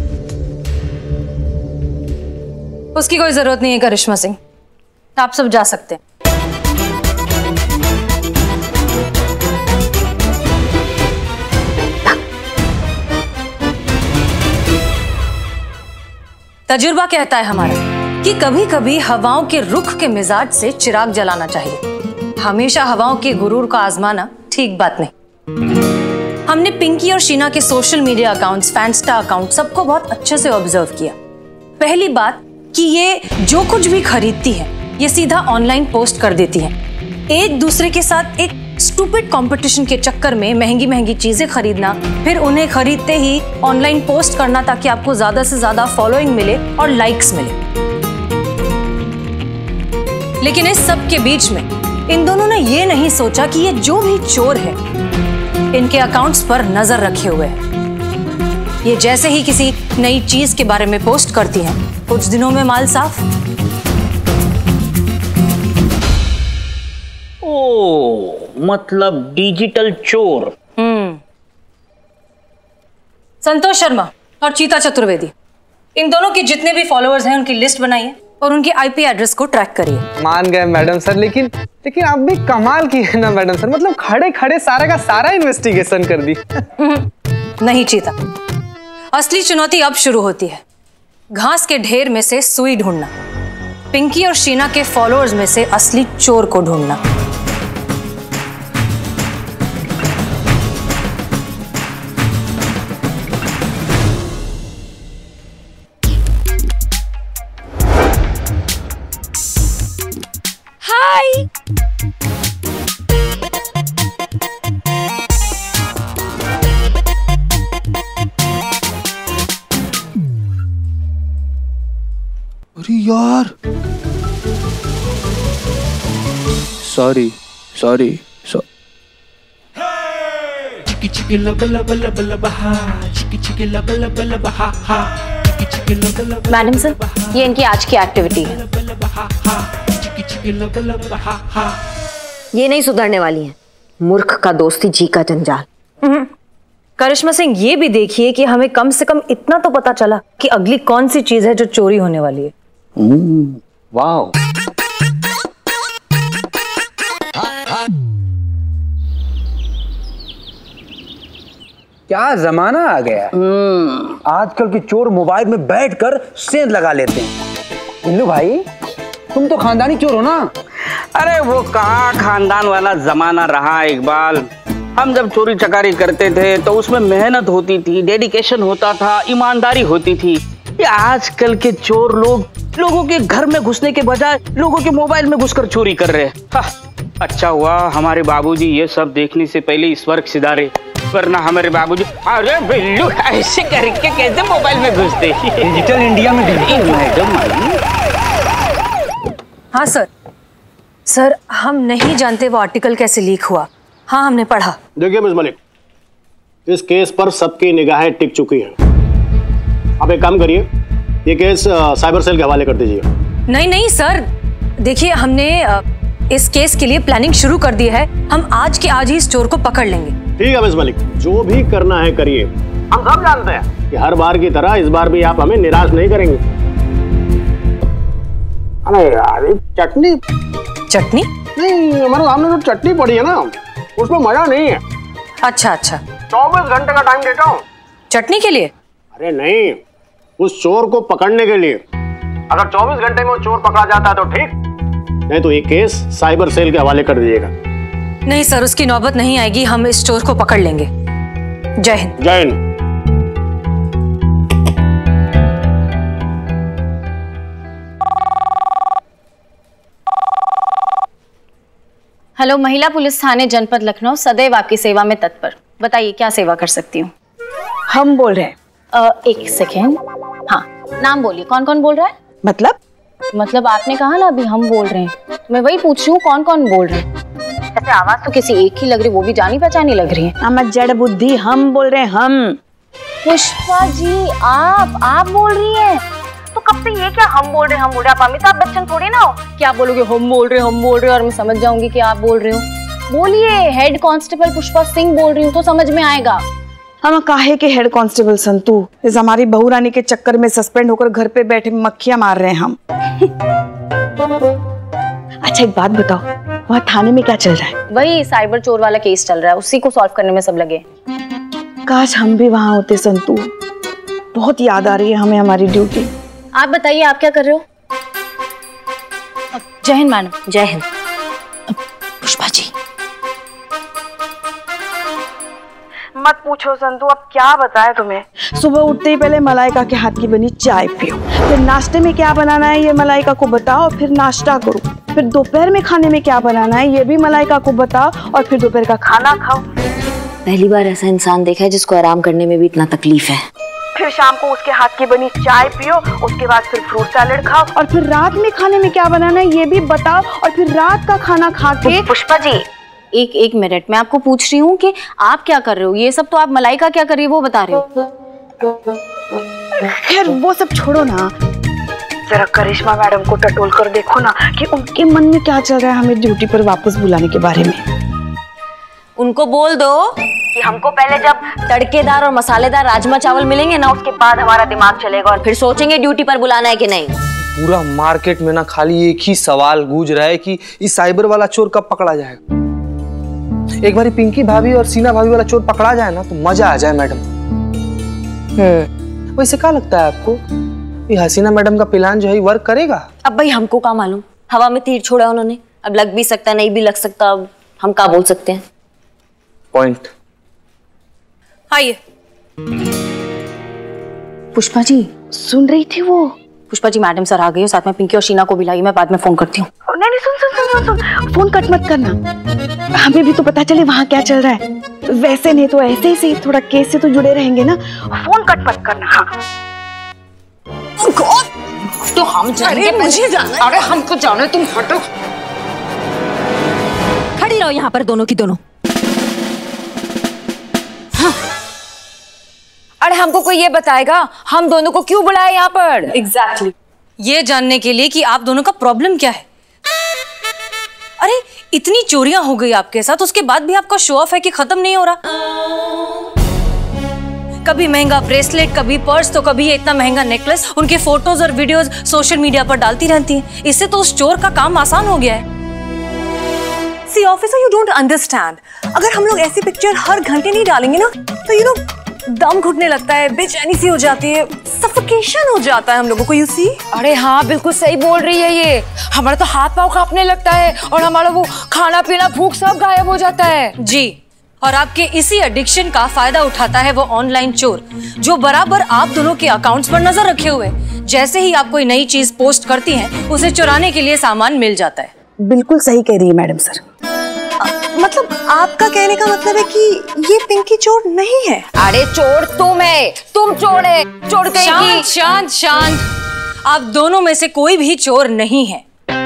उसकी कोई जरूरत नहीं है करिश्मा सिंह, आप सब जा सकते हैं। तजुर्बा कहता है हमारा कि कभी कभी हवाओं के रुख के मिजाज से चिराग जलाना चाहिए। हमेशा हवाओं के गुरूर का आजमाना ठीक बात नहीं। हमने पिंकी और शीना के social media accounts, finsta account सबको बहुत अच्छे से ऑब्जर्व किया। पहली बात कि ये जो कुछ भी खरीदती है ये सीधा ऑनलाइन पोस्ट कर देती हैं। एक दूसरे के साथ एक स्टूपिड कंपटीशन के चक्कर में महंगी महंगी चीजें खरीदना, फिर उन्हें खरीदते ही ऑनलाइन पोस्ट करना ताकि आपको ज्यादा से ज्यादा फॉलोइंग मिले और लाइक्स मिले। लेकिन इस सब के बीच में इन दोनों ने ये नहीं सोचा कि ये जो भी चोर है इनके अकाउंट्स पर नजर रखे हुए हैं। ये जैसे ही किसी नई चीज के बारे में पोस्ट करती हैं, कुछ दिनों में माल साफ। ओ, मतलब डिजिटल चोर। हम्म। संतोष शर्मा और चीता चतुर्वेदी, इन दोनों के जितने भी फॉलोअर्स हैं उनकी लिस्ट बनाइए और उनकी आईपी एड्रेस को ट्रैक करिए। मान गए मैडम सर, लेकिन लेकिन आप भी कमाल की है ना मैडम सर, मतलब खड़े खड़े सारा का सारा इन्वेस्टिगेशन कर दी। नहीं चीता, असली चुनौती अब शुरू होती है। घास के ढेर में से सुई ढूंढना, पिंकी और शीना के फॉलोअर्स में से असली चोर को ढूंढना। हाय, अरे यार, सॉरी सॉरी मैडम सर, ये इनकी आज की एक्टिविटी है। ये नहीं सुधरने वाली है। मूर्ख का दोस्ती जी का जंजाल। करिश्मा सिंह, ये भी देखिए कि हमें कम से कम इतना तो पता चला कि अगली कौन सी चीज है जो चोरी होने वाली है। वाह, क्या जमाना आ गया। आजकल के चोर मोबाइल में बैठकर सेंध लगा लेते हैं। इल्लू भाई, तुम तो खानदानी चोर हो ना। अरे वो कहाँ खानदान वाला जमाना रहा इकबाल। हम जब चोरी चकारी करते थे तो उसमें मेहनत होती थी, डेडिकेशन होता था, ईमानदारी होती थी। ये आजकल के चोर लोग लोगों के घर में घुसने के बजाय लोगों के मोबाइल में घुसकर चोरी कर रहे हैं। अच्छा हुआ हमारे बाबूजी ये सब देखने से पहले इस वर्ग सिधारे, वरना हमारे बाबूजी अरे बिल्लू ऐसे करके कैसे मोबाइल में घुसते। डिजिटल इंडिया में मैडम। हाँ सर, सर हम नहीं जानते वो आर्टिकल कैसे लीक हुआ। हाँ हमने पढ़ा। देखिए मिस मलिक, इस केस पर सबकी निगाहें टिक चुकी हैं। आप एक काम करिए, ये केस साइबर सेल के हवाले कर दीजिए। नहीं नहीं सर, देखिए हमने इस केस के लिए प्लानिंग शुरू कर दी है। हम आज के आज ही इस चोर को पकड़ लेंगे। ठीक है मिस मलिक, जो भी करना है करिए। हम सब जानते हैं कि हर बार की तरह इस बार भी आप हमें निराश नहीं करेंगे। अरे यार, चटनी चटनी नहीं, हमारे सामने जो चटनी पड़ी है ना उसमें मजा नहीं है। अच्छा अच्छा, चौबीस घंटे का टाइम देता हूँ चटनी के लिए। अरे नहीं, उस चोर को पकड़ने के लिए। अगर चौबीस घंटे में वो चोर पकड़ा जाता है तो ठीक, नहीं तो ये केस साइबर सेल के हवाले कर दीजिएगा। नहीं सर, उसकी नौबत नहीं आएगी। हम इस चोर को पकड़ लेंगे। जय हिंद। जय हिंद। हेलो, महिला पुलिस थाने जनपद लखनऊ सदैव आपकी सेवा में तत्पर। बताइए क्या सेवा कर सकती हूँ। हम बोल रहे हैं। आ, एक सेकेंड। हाँ, नाम बोलिए, कौन कौन बोल रहा है। मतलब मतलब आपने कहा ना अभी हम बोल रहे हैं, मैं वही पूछ रही हूँ कौन कौन बोल रहे हैं। ऐसे आवाज तो किसी एक ही लग रही, वो भी जानी पहचानी लग रही है। अमर जड़ बुद्धि, हम बोल रहे हैं। हम पुष्पा जी, आप आप बोल रही हैं तो कब से ये क्या हम बोल रहे हम बोल रहे, आप अमिताभ बच्चन थोड़ी ना हो कि आप बोलोगे हम बोल रहे हम बोल रहे और मैं समझ जाऊंगी कि आप बोल रहे हो। बोलिए, हेड कांस्टेबल पुष्पा सिंह बोल रही हूँ तो समझ में आएगा। हम काहे के हेड कांस्टेबल संतू, इस हमारी बहू रानी के चक्कर में सस्पेंड होकर घर पे बैठे मक्खियां मार रहे हैं हम। अच्छा एक बात बताओ, वहाँ थाने में क्या चल रहा है? वही साइबर चोर वाला केस चल रहा है, उसी को सॉल्व करने में सब लगे। काश हम भी वहाँ होते संतू, बहुत याद आ रही है हमें हमारी ड्यूटी। आप बताइए आप क्या कर रहे हो? जय हिंद मैडम। जय हिंद। पुष्पा जी मत पूछो संतू, अब क्या बताएं तुम्हें। सुबह उठते ही पहले मलाइका के हाथ की बनी चाय पियो, फिर नाश्ते में क्या बनाना है ये मलाइका को बताओ, फिर नाश्ता करो, फिर दोपहर में खाने में क्या बनाना है ये भी मलाइका को बताओ, और फिर दोपहर का खाना खाओ। पहली बार ऐसा इंसान देखा है जिसको आराम करने में भी इतना तकलीफ है। फिर शाम को उसके हाथ की बनी चाय पियो, उसके बाद फिर फ्रूट सैलेड खाओ, और फिर रात में खाने में क्या बनाना है ये भी बताओ, और फिर रात का खाना खा के। पुष्पा जी एक एक मिनट, मैं आपको पूछ रही हूँ कि आप क्या कर रहे हो, ये सब तो आप मलाइका क्या कर रही है वो बता रहे हो। खैर वो सब छोड़ो ना, जरा करिश्मा मैडम को टटोल कर देखो ना कि उनके मन में क्या चल रहा है हमें ड्यूटी पर वापस बुलाने के बारे में। उनको बोल दो कि हमको पहले जब तड़केदार और मसालेदार राजमा चावल मिलेंगे ना, उसके बाद हमारा दिमाग चलेगा और फिर सोचेंगे ड्यूटी पर बुलाना है कि नहीं। पूरा मार्केट में ना खाली एक ही सवाल गूंज रहा है कि इस साइबर वाला चोर कब पकड़ा जाएगा। एक बारी पिंकी भाभी और सीना भाभी वाला चोर पकड़ा जाए ना तो मजा आ जाए मैडम। हम्म वैसे क्या लगता है आपको, ये हसीना मैडम का प्लान जो है वर्क करेगा? अब भाई हमको क्या मालूम, हवा में तीर छोड़ा उन्होंने, अब लग भी सकता नहीं भी लग सकता, अब हम क्या बोल सकते हैं। पॉइंट। आइए। पुष्पा जी सुन रही थी वो? पुष्पा जी मैडम सर आ गई, साथ में पिंकी और शीना को भी लाई, मैं बाद में फोन करती हूँ। नहीं नहीं सुन सुन सुन सुन सुन, फोन कट मत करना, हमें भी तो पता चले वहाँ क्या चल रहा है। वैसे नहीं तो ऐसे ही से थोड़ा केस से तो जुड़े रहेंगे ना, फोन कट मत करना। हाँ तो हम जाने, मुझे जाना, अरे हमको जाना, तुम हटो। खड़ी रहो यहाँ पर दोनों की दोनों। हाँ। अरे हमको कोई ये बताएगा हम दोनों को क्यों बुलाया यहाँ पर? Exactly exactly. ये जानने के लिए कि आप दोनों का प्रॉब्लम क्या है। अरे इतनी चोरियां हो गई आपके साथ, उसके बाद भी आपका शो ऑफ है कि खत्म नहीं हो रहा। कभी महंगा ब्रेसलेट, कभी पर्स, तो कभी ये इतना महंगा नेकलेस, उनके फोटोज और वीडियोस सोशल मीडिया पर डालती रहती हैं। इससे तो उस चोर का काम आसान हो गया है। See officer, you don't understand, अगर हम लोग ऐसी पिक्चर हर घंटे नहीं डालेंगे ना तो यू नो दम घुटने लगता है, बेचैनी सी हो जाती है, सफोकेशन हो जाता है हम लोगों को। You see? अरे हाँ बिल्कुल सही बोल रही है ये, हमारा तो हाथ पाँव कांपने लगता है और हमारा वो खाना पीना भूख सब गायब हो जाता है। जी, और आपके इसी एडिक्शन का फायदा उठाता है वो ऑनलाइन चोर, जो बराबर आप दोनों के अकाउंट्स पर नजर रखे हुए। जैसे ही आप कोई नई चीज पोस्ट करती हैं, उसे चुराने के लिए सामान मिल जाता है। बिल्कुल सही कह रही है मैडम सर। मतलब आपका कहने का मतलब है कि ये पिंकी चोर नहीं है? अरे चोर तुम है, तुम चोर है, चोर कहीं शांत शांत शांत, आप दोनों में से कोई भी चोर नहीं है।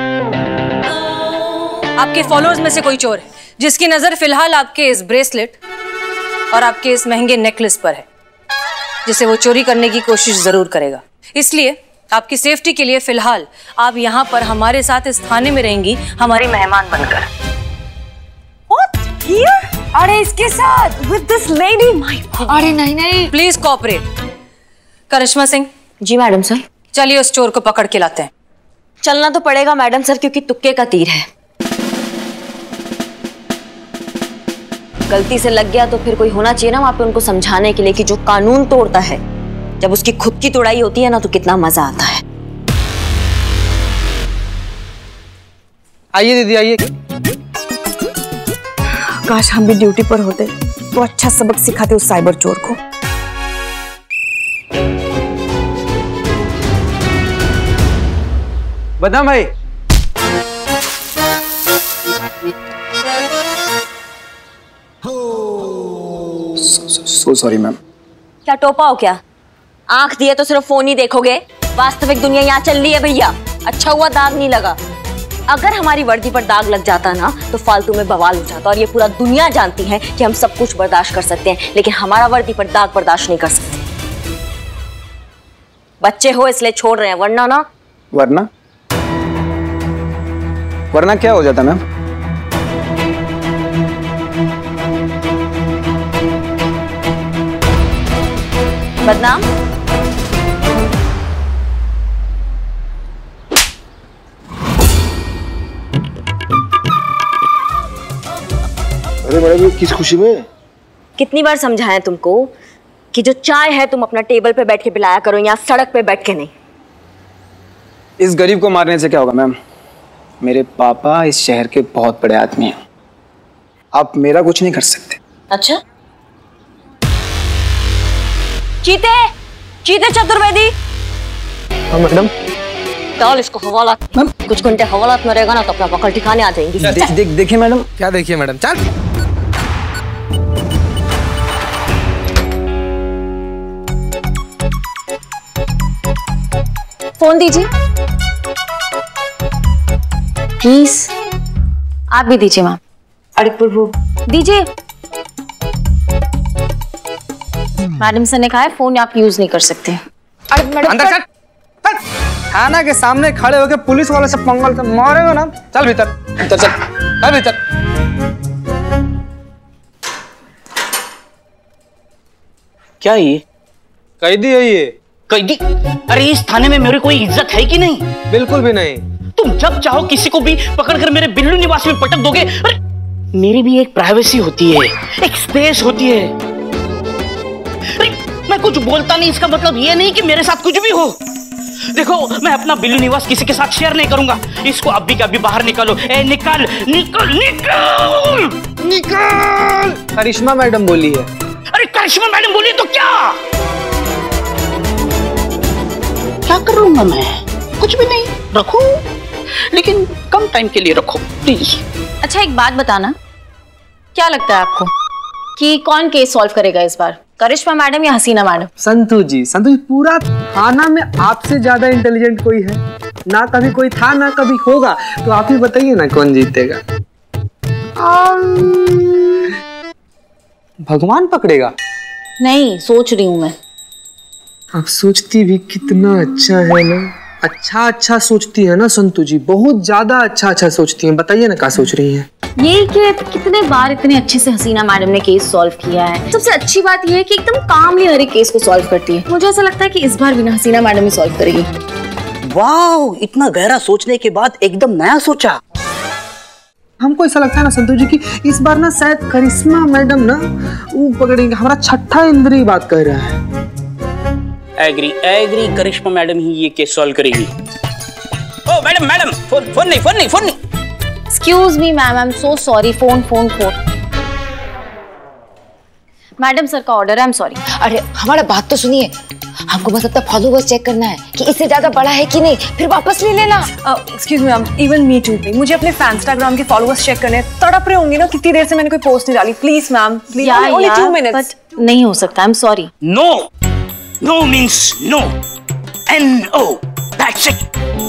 आपके फॉलोअर्स में से कोई चोर है जिसकी नजर फिलहाल आपके इस ब्रेसलेट और आपके इस महंगे नेकलेस पर है, जिसे वो चोरी करने की कोशिश जरूर करेगा। इसलिए आपकी सेफ्टी के लिए फिलहाल आप यहाँ पर हमारे साथ इस थाने में रहेंगी, हमारी मेहमान बनकर। What? Here? अरे इसके साथ with this lady? My God. अरे नहीं नहीं, प्लीज कोऑपरेट। करिश्मा सिंह। जी मैडम सर। चलिए उस चोर को पकड़ के लाते हैं। चलना तो पड़ेगा मैडम सर, क्योंकि तुक्के का तीर है। गलती से लग गया तो फिर कोई होना चाहिए ना वहां पे उनको समझाने के लिए कि जो कानून तोड़ता है, जब उसकी खुद की तोड़ाई होती है ना तो कितना मजा आता है। आइए दीदी आइए। काश हम भी ड्यूटी पर होते तो अच्छा सबक सिखाते उस साइबर चोर को। मद्दाम भाई। So sorry ma'am. क्या टोपा हो क्या? आंख दिए तो सिर्फ फोन ही देखोगे, वास्तविक दुनिया यहाँ चल रही है भैया। अच्छा हुआ दाग नहीं लगा, अगर हमारी वर्दी पर दाग लग जाता ना तो फालतू में बवाल हो जाता। और ये पूरा दुनिया जानती है कि हम सब कुछ बर्दाश्त कर सकते हैं, लेकिन हमारा वर्दी पर दाग बर्दाश्त नहीं कर सकते। बच्चे हो इसलिए छोड़ रहे हैं, वरना ना। वरना वरना क्या हो जाता मैम? बदनाम। अरे मैडम, किस खुशी में? कितनी बार समझाया तुमको कि जो चाय है तुम अपना टेबल पे बैठ के पिलाया करो, यहाँ सड़क पे बैठ के नहीं। इस गरीब को मारने से क्या होगा मैम? मेरे पापा इस शहर के बहुत बड़े आदमी हैं, आप मेरा कुछ नहीं कर सकते। अच्छा, चीते चीते चतुर्वेदी। हाँ मैडम। डाल इसको हवालात। कुछ घंटे हवालात में रहेगा ना तो अपना पकड़ ठिकाने आ जाएंगी। देख देख देखिए मैडम। क्या देखिए मैडम? चल। फोन दीजिए प्लीज। आप भी दीजिए मैम। अरे प्रभु दीजिए। मैडम सर ने कहा है फोन आप यूज नहीं कर सकते। अरे मैडम अंदर चल। थाना के सामने खड़े होकर पुलिस वाले से पंगल से मारेगा ना। चल भीतर। चल चल चल भीतर। क्या ये? कैदी है ये। कैदी? अरे इस थाने में मेरी कोई इज्जत है कि नहीं? बिल्कुल भी नहीं। तुम जब चाहो किसी को भी पकड़कर मेरे बिल्लू निवास में पटक दोगे। अरे मेरी भी एक प्राइवेसी होती है, एक स्पेस होती है। अरे मैं कुछ बोलता नहीं, इसका मतलब ये नहीं कि मेरे साथ कुछ भी हो। देखो, मैं अपना बिल्लू निवास किसी के साथ शेयर नहीं करूंगा। इसको अभी का अभी बाहर निकालो। ए निकाल निकाल निकाल निकाल। करिश्मा मैडम बोली है। अरे करिश्मा मैडम बोली तो क्या क्या करूंगा मैं? कुछ भी नहीं। रखो, लेकिन कम टाइम के लिए रखो प्लीज। अच्छा एक बात बताना, क्या लगता है आपको कि कौन केस सॉल्व करेगा इस बार, करिश्मा मैडम या हसीना मैडम? संतु जी, संतु जी, पूरा थाना में आपसे ज्यादा इंटेलिजेंट कोई है ना? कभी कोई था ना कभी होगा, तो आप ही बताइए ना कौन जीतेगा? भगवान पकड़ेगा? नहीं, सोच रही हूँ मैं। आप सोचती भी कितना अच्छा है ना। अच्छा अच्छा सोचती है ना संतु जी, बहुत ज्यादा अच्छा अच्छा सोचती हैं। बताइए ना क्या सोच रही हैं? ये कि कितने बार इतने अच्छे से हसीना मैडम ने केस सॉल्व किया है। सबसे अच्छी बात ये है कि एकदम कामली हर एक केस को सॉल्व करती है। मुझे ऐसा लगता है कि इस बार भी ना हसीना मैडम ही सॉल्व करेगी। वाह, इतना गहरा सोचने के बाद एकदम नया सोचा। हमको ऐसा लगता है ना संतोष जी कि इस बार ना शायद करिश्मा मैडम ना वो पकड़ेंगे। हमारा छठा इंद्री बात कह रहा है। एग्री एग्री, करिश्मा मैडम ही ये केस सॉल्व करेगी। ओ मैडम मैडम, फोन फोन नहीं फोन नहीं फोन नहीं। Excuse me ma'am, I am so sorry. Phone phone phone madam sir का ऑर्डर है, आई एम सॉरी। अरे हमारा बात तो सुनिए, हमको बस अपना फॉलोवर्स चेक करना है कि इससे ज्यादा बड़ा है कि नहीं, फिर वापस ले लेना। Excuse me ma'am, even me too. मुझे अपने इंस्टाग्राम के फॉलोवर्स चेक करने हैं। तड़प रहे होंगे ना, कितनी देर से मैंने कोई पोस्ट नहीं डाली। Please ma'am, please, only two minutes. नहीं हो सकता, I am sorry. No no means no, N O, that's it.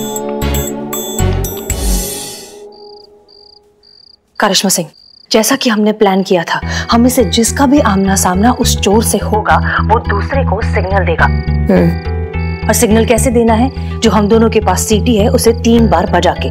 Karishma Singh, जैसा कि हमने प्लान किया था, हम इसे जिसका भी आमना सामना उस चोर से होगा वो दूसरे को सिग्नल देगा। और सिग्नल कैसे देना है? जो हम दोनों के पास सीटी है उसे तीन बार बजा के।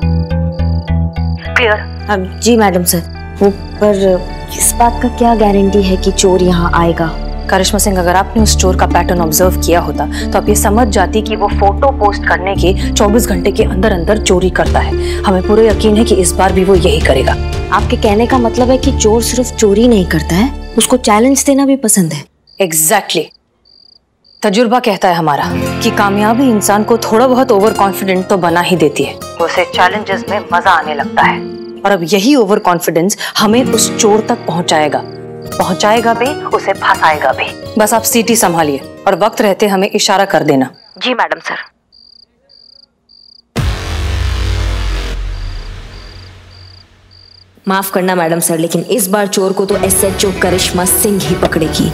क्लियर? जी मैडम सर। वो पर इस बात का क्या गारंटी है कि चोर यहाँ आएगा? करिश्मा सिंह, अगर आपने उस चोर का पैटर्न ऑब्जर्व किया होता तो आप ये समझ जाती कि वो फोटो पोस्ट करने के चौबीस घंटे के अंदर अंदर चोरी करता है। हमें पूरा यकीन है कि इस बार भी वो यही करेगा। आपके कहने का मतलब है कि चोर सिर्फ चोरी नहीं करता है, उसको चैलेंज देना भी पसंद है। Exactly exactly. तजुर्बा कहता है हमारा कि कामयाबी इंसान को थोड़ा बहुत ओवर कॉन्फिडेंट तो बना ही देती है, उसे चैलेंजेस में मजा आने लगता है। और अब यही ओवर कॉन्फिडेंस हमें उस चोर तक पहुंचाएगा पहुंचाएगा भी, उसे फंसाएगा भी। बस आप सीटी संभालिए और वक्त रहते हमें इशारा कर देना। जी मैडम सर। माफ करना मैडम सर, लेकिन इस बार चोर को तो S H O Karishma Singh ही पकड़ेगी।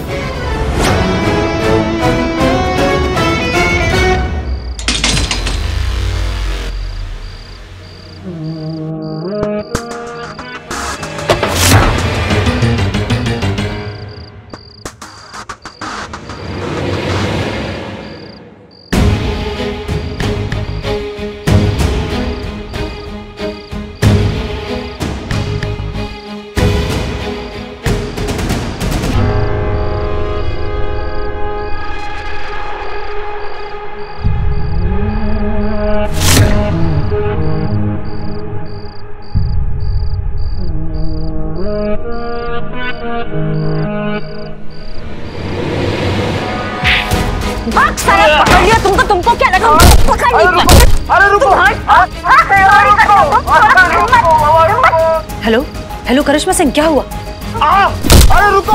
करिश्मा सिंह क्या हुआ? आ, अरे रुको।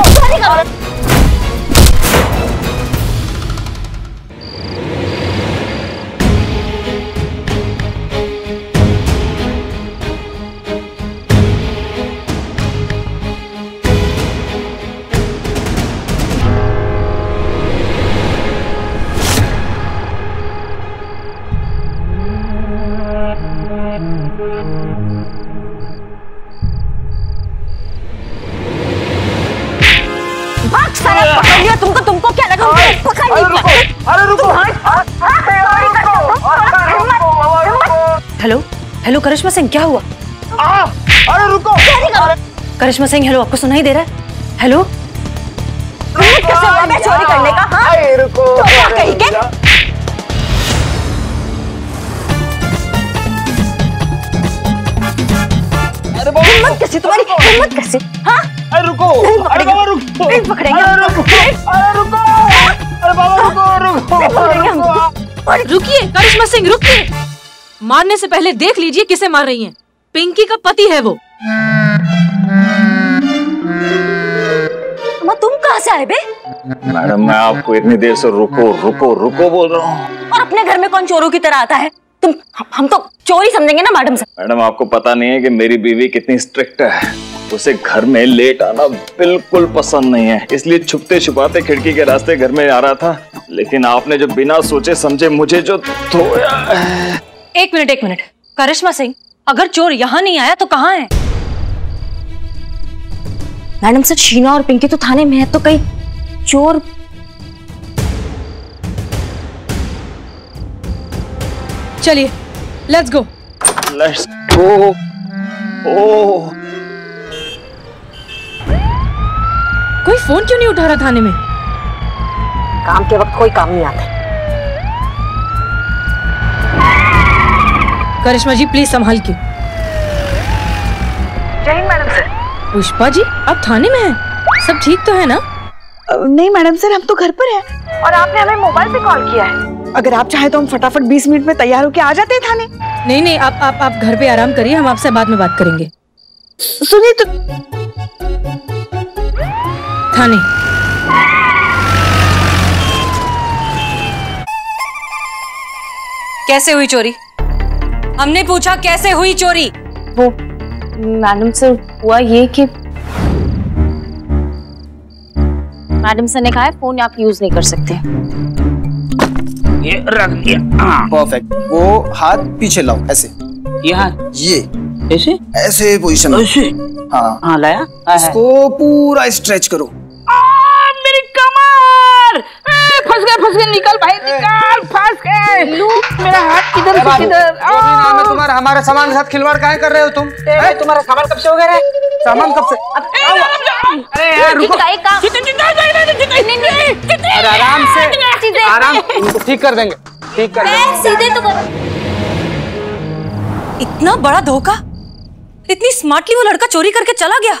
तुमको तुमको क्या लगा? पकड़ नहीं पाया। अरे रुको। हेलो हेलो करिश्मा सिंह क्या हुआ? आ, अरे रुको। करिश्मा सिंह हेलो, आपको सुनाई दे रहा है? हेलो कैसे हुआ मैं चोरी करने का? हाँ रुको। कहीं के हिम्मत कैसी तुम्हारी? हिम्मत कैसी? हाँ अरे रुको। अरे बाबा रुको। नहीं पकड़ेंगे। अरे रुको। अरे रुको। अरे बाबा रुको रुको। रुकिए करिश्मा सिंह रुकिए। मारने से पहले देख लीजिए किसे मार रही हैं। पिंकी का पति है वो। अम्मा तुम कहाँ से आए बे? मैडम मैं आपको इतनी देर से रुको रुको रुको बोल रहा हूँ। और अपने घर में कौन चोरों की तरह आता है? तुम हम तो चोरी समझेंगे ना मैडम से। मैडम आपको पता नहीं है कि मेरी बीवी कितनी स्ट्रिक्ट है। उसे घर में लेट आना बिल्कुल पसंद नहीं है, इसलिए छुपते छुपाते खिड़की के रास्ते घर में आ रहा था। लेकिन आपने जो बिना सोचे समझे मुझे जो धोया। एक मिनट एक मिनट करिश्मा सिंह, अगर चोर यहाँ नहीं आया तो कहाँ है? मैडम सर शीना और पिंकी तो थाने में है, तो कहीं चोर। चलिए लेट्स गो। Let's go. ओह कोई फोन क्यों नहीं उठा रहा थाने में? काम के वक्त कोई काम नहीं आता। करिश्मा जी प्लीज संभाल के। जय हिंद मैडम सर। पुष्पा जी आप थाने में हैं? सब ठीक तो है ना? नहीं मैडम सर, हम तो घर पर हैं और आपने हमें मोबाइल पे कॉल किया है। अगर आप चाहे तो हम फटाफट बीस मिनट में तैयार होके आ जाते हैं थाने। नहीं नहीं आप आप आप घर पे आराम करिए, हम आपसे बाद में बात करेंगे। सुनिए तो थाने। कैसे हुई चोरी? हमने पूछा कैसे हुई चोरी? वो मैडम सर हुआ ये कि मैडम सर ने कहा है फोन आप यूज नहीं कर सकते। ये रख दिया। परफेक्ट। वो हाथ पीछे लाओ ऐसे। ये हाथ ये ऐसे ऐसे पोजीशन में। ऐसे हाँ हाँ लाया। इसको पूरा स्ट्रेच करो। मेरी कमर फंस गए फंस गए। निकल भाई निकल। फंस गए। मेरा हाथ किधर से किधर? जो भी नाम है तुम्हारा, हमारे सामान के साथ खिलवाड़ काहे कर रहे हो तुम? ए, तुम्हारा सामान कब से हो गया रे? सामान कब से? अरे यार रुको। अरे आराम से आराम, इनको ठीक कर देंगे। ठीक कर देंगे। सीधे तो इतना बड़ा धोखा? इतनी स्मार्टली वो लड़का चोरी करके चला गया?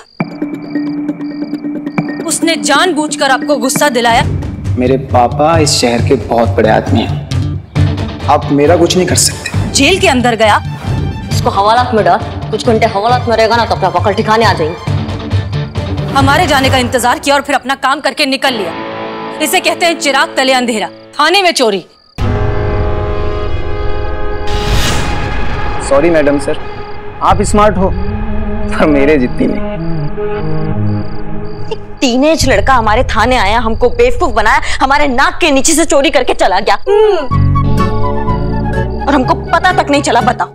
उसने जानबूझकर आपको गुस्सा दिलाया? मेरे पापा इस शहर के बहुत बड़े आदमी हैं, आप मेरा कुछ नहीं कर सकते। जेल के अंदर गया? इसको हवालात में डाल, कुछ घंटे हवालात में रहेगा ना तो अपना पकड़ ठिकाने आ जाएंगे। हमारे जाने का इंतजार किया और फिर अपना काम करके निकल लिया। इसे कहते हैं चिराग तले अंधेरा। थाने में चोरी। सॉरी मैडम सर, आप स्मार्ट हो पर मेरे जितनी नहीं। टीनेज लड़का हमारे थाने आया, हमको बेवकूफ बनाया, हमारे नाक के नीचे से चोरी करके चला गया और हमको पता तक नहीं चला। बताओ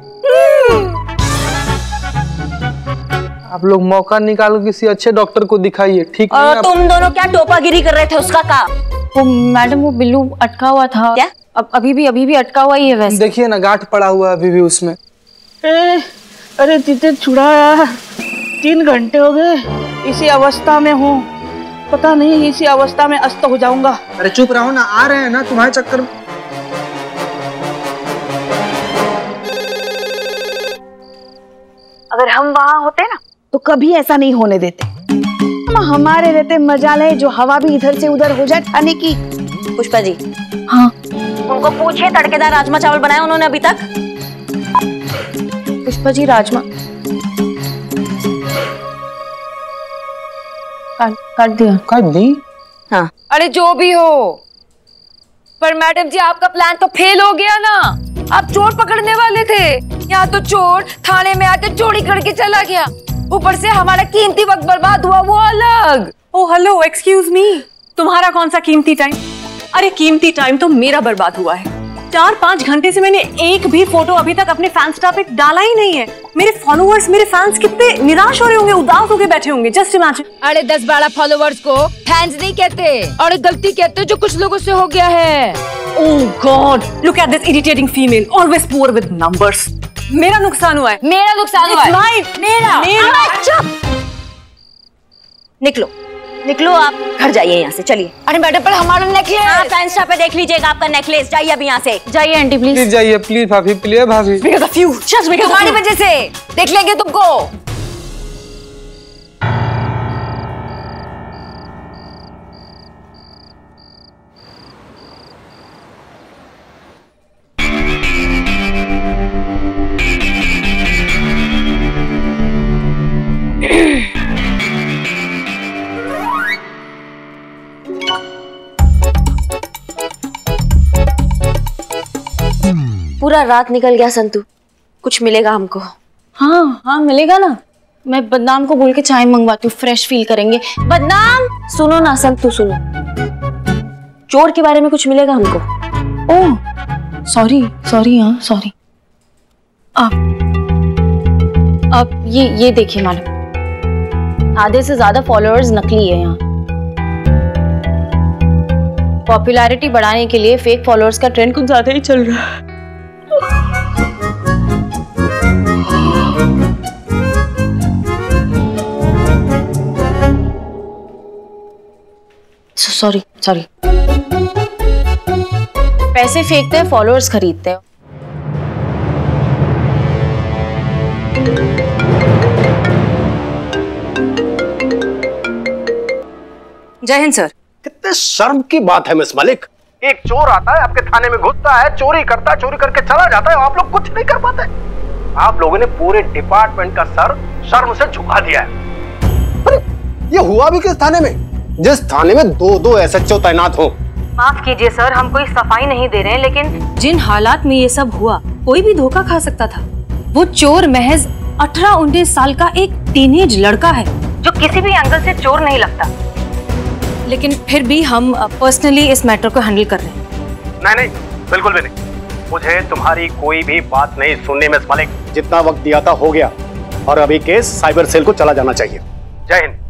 आप लोग मौका निकालो किसी अच्छे डॉक्टर को दिखाइए। ठीक नहीं? और तुम दोनों क्या टोपागिरी कर रहे थे उसका? का वो मैडम वो बिल्लू अटका हुआ था। क्या? अब अभी भी अभी भी अटका हुआ ही है वैसे। देखिए ना गांठ पड़ा हुआ है अभी भी उसमें। ए, अरे तीते छुड़ाया, तीन घंटे हो गए इसी अवस्था में हूँ। पता नहीं इसी अवस्था में अस्त हो जाऊंगा। अरे चुप रहो ना, आ रहे हैं ना तुम्हारे चक्कर में। अगर हम वहां होते ना तो कभी ऐसा नहीं होने देते। हम हमारे रहते मजा ले, जो हवा भी इधर से उधर हो जाए खाने की। पुष्पा जी। हाँ उनको पूछिए तड़केदार राजमा चावल बनाए उन्होंने अभी तक? पुष्पा जी राजमा काट काट दिया काट दी। हाँ अरे जो भी हो, पर मैडम जी आपका प्लान तो फेल हो गया ना। आप चोर पकड़ने वाले थे, यहाँ तो चोर थाने में आके चोरी करके चला गया। ऊपर से हमारा कीमती वक्त बर्बाद हुआ वो अलग। ओ हेलो, एक्सक्यूज मी, तुम्हारा कौन सा कीमती टाइम? अरे कीमती टाइम तो मेरा बर्बाद हुआ है। चार पांच घंटे से मैंने एक भी फोटो अभी तक अपने फैन स्टार पे डाला ही नहीं है। मेरे फॉलोअर्स, मेरे फैंस कितने निराश हो रहे होंगे, उदास होके बैठे होंगे। Just imagine. अरे दस बारह फॉलोअर्स को फैंस नहीं कहते, और गलती कहते जो कुछ लोगों से हो गया है। Oh God, look at this irritating female, always poor with numbers. मेरा नुकसान हुआ है। मेरा नुकसान हुआ है। मेरा मेरा चुप। निकलो निकलो, आप घर जाइए यहाँ से, चलिए। अरे मैडम पर हमारा नेकलेस। हाँ, फैन स्टार पे देख लीजिएगा आपका नेकलेस। जाइए अभी यहाँ से। जाइए आंटी प्लीज। प्लीज जाइए, प्लीज भाभी, प्लीज भाभी। Because of you, just because of तुम्हारी you. वजह से देख लेंगे तुमको। पूरा रात निकल गया संतू, कुछ मिलेगा हमको? हाँ हाँ मिलेगा ना। मैं बदनाम को बोल के चाय मंगवाती हूँ, फ्रेश फील करेंगे। बदनाम? सुनो ना संतू, सुनो, चोर के बारे में कुछ मिलेगा हमको? ओह सॉरी सॉरी, हाँ सॉरी। आप आप ये ये देखिए मैडम, आधे से ज्यादा फॉलोअर्स नकली है यहाँ। पॉपुलैरिटी बढ़ाने के लिए फेक फॉलोअर्स का ट्रेंड कुछ ज्यादा ही चल रहा है। Sorry sorry. पैसे फेंकते हैं, फॉलोअर्स खरीदते हैं। जय हिंद सर। कितने शर्म की बात है मिस मलिक। एक चोर आता है आपके थाने में, घुसता है, चोरी करता है, चोरी करके चला जाता है, आप लोग कुछ नहीं कर पाते। आप लोगों ने पूरे डिपार्टमेंट का सर शर्म से झुका दिया है। अरे ये हुआ भी किस थाने में, जिस थाने में दो दो एस एच ओ तैनात हो? माफ कीजिए सर, हम कोई सफाई नहीं दे रहे हैं, लेकिन जिन हालात में ये सब हुआ, कोई भी धोखा खा सकता था। वो चोर महज अठारह उन्नीस साल का एक टीनेज लड़का है, जो किसी भी एंगल से चोर नहीं लगता। लेकिन फिर भी हम पर्सनली इस मैटर को हैंडल कर रहे हैं। नहीं नहीं, बिल्कुल भी नहीं। मुझे तुम्हारी कोई भी बात नहीं सुननी मिस मलिक। जितना वक्त दिया था हो गया, और अभी केस साइबर सेल को चला जाना चाहिए। जय हिंद।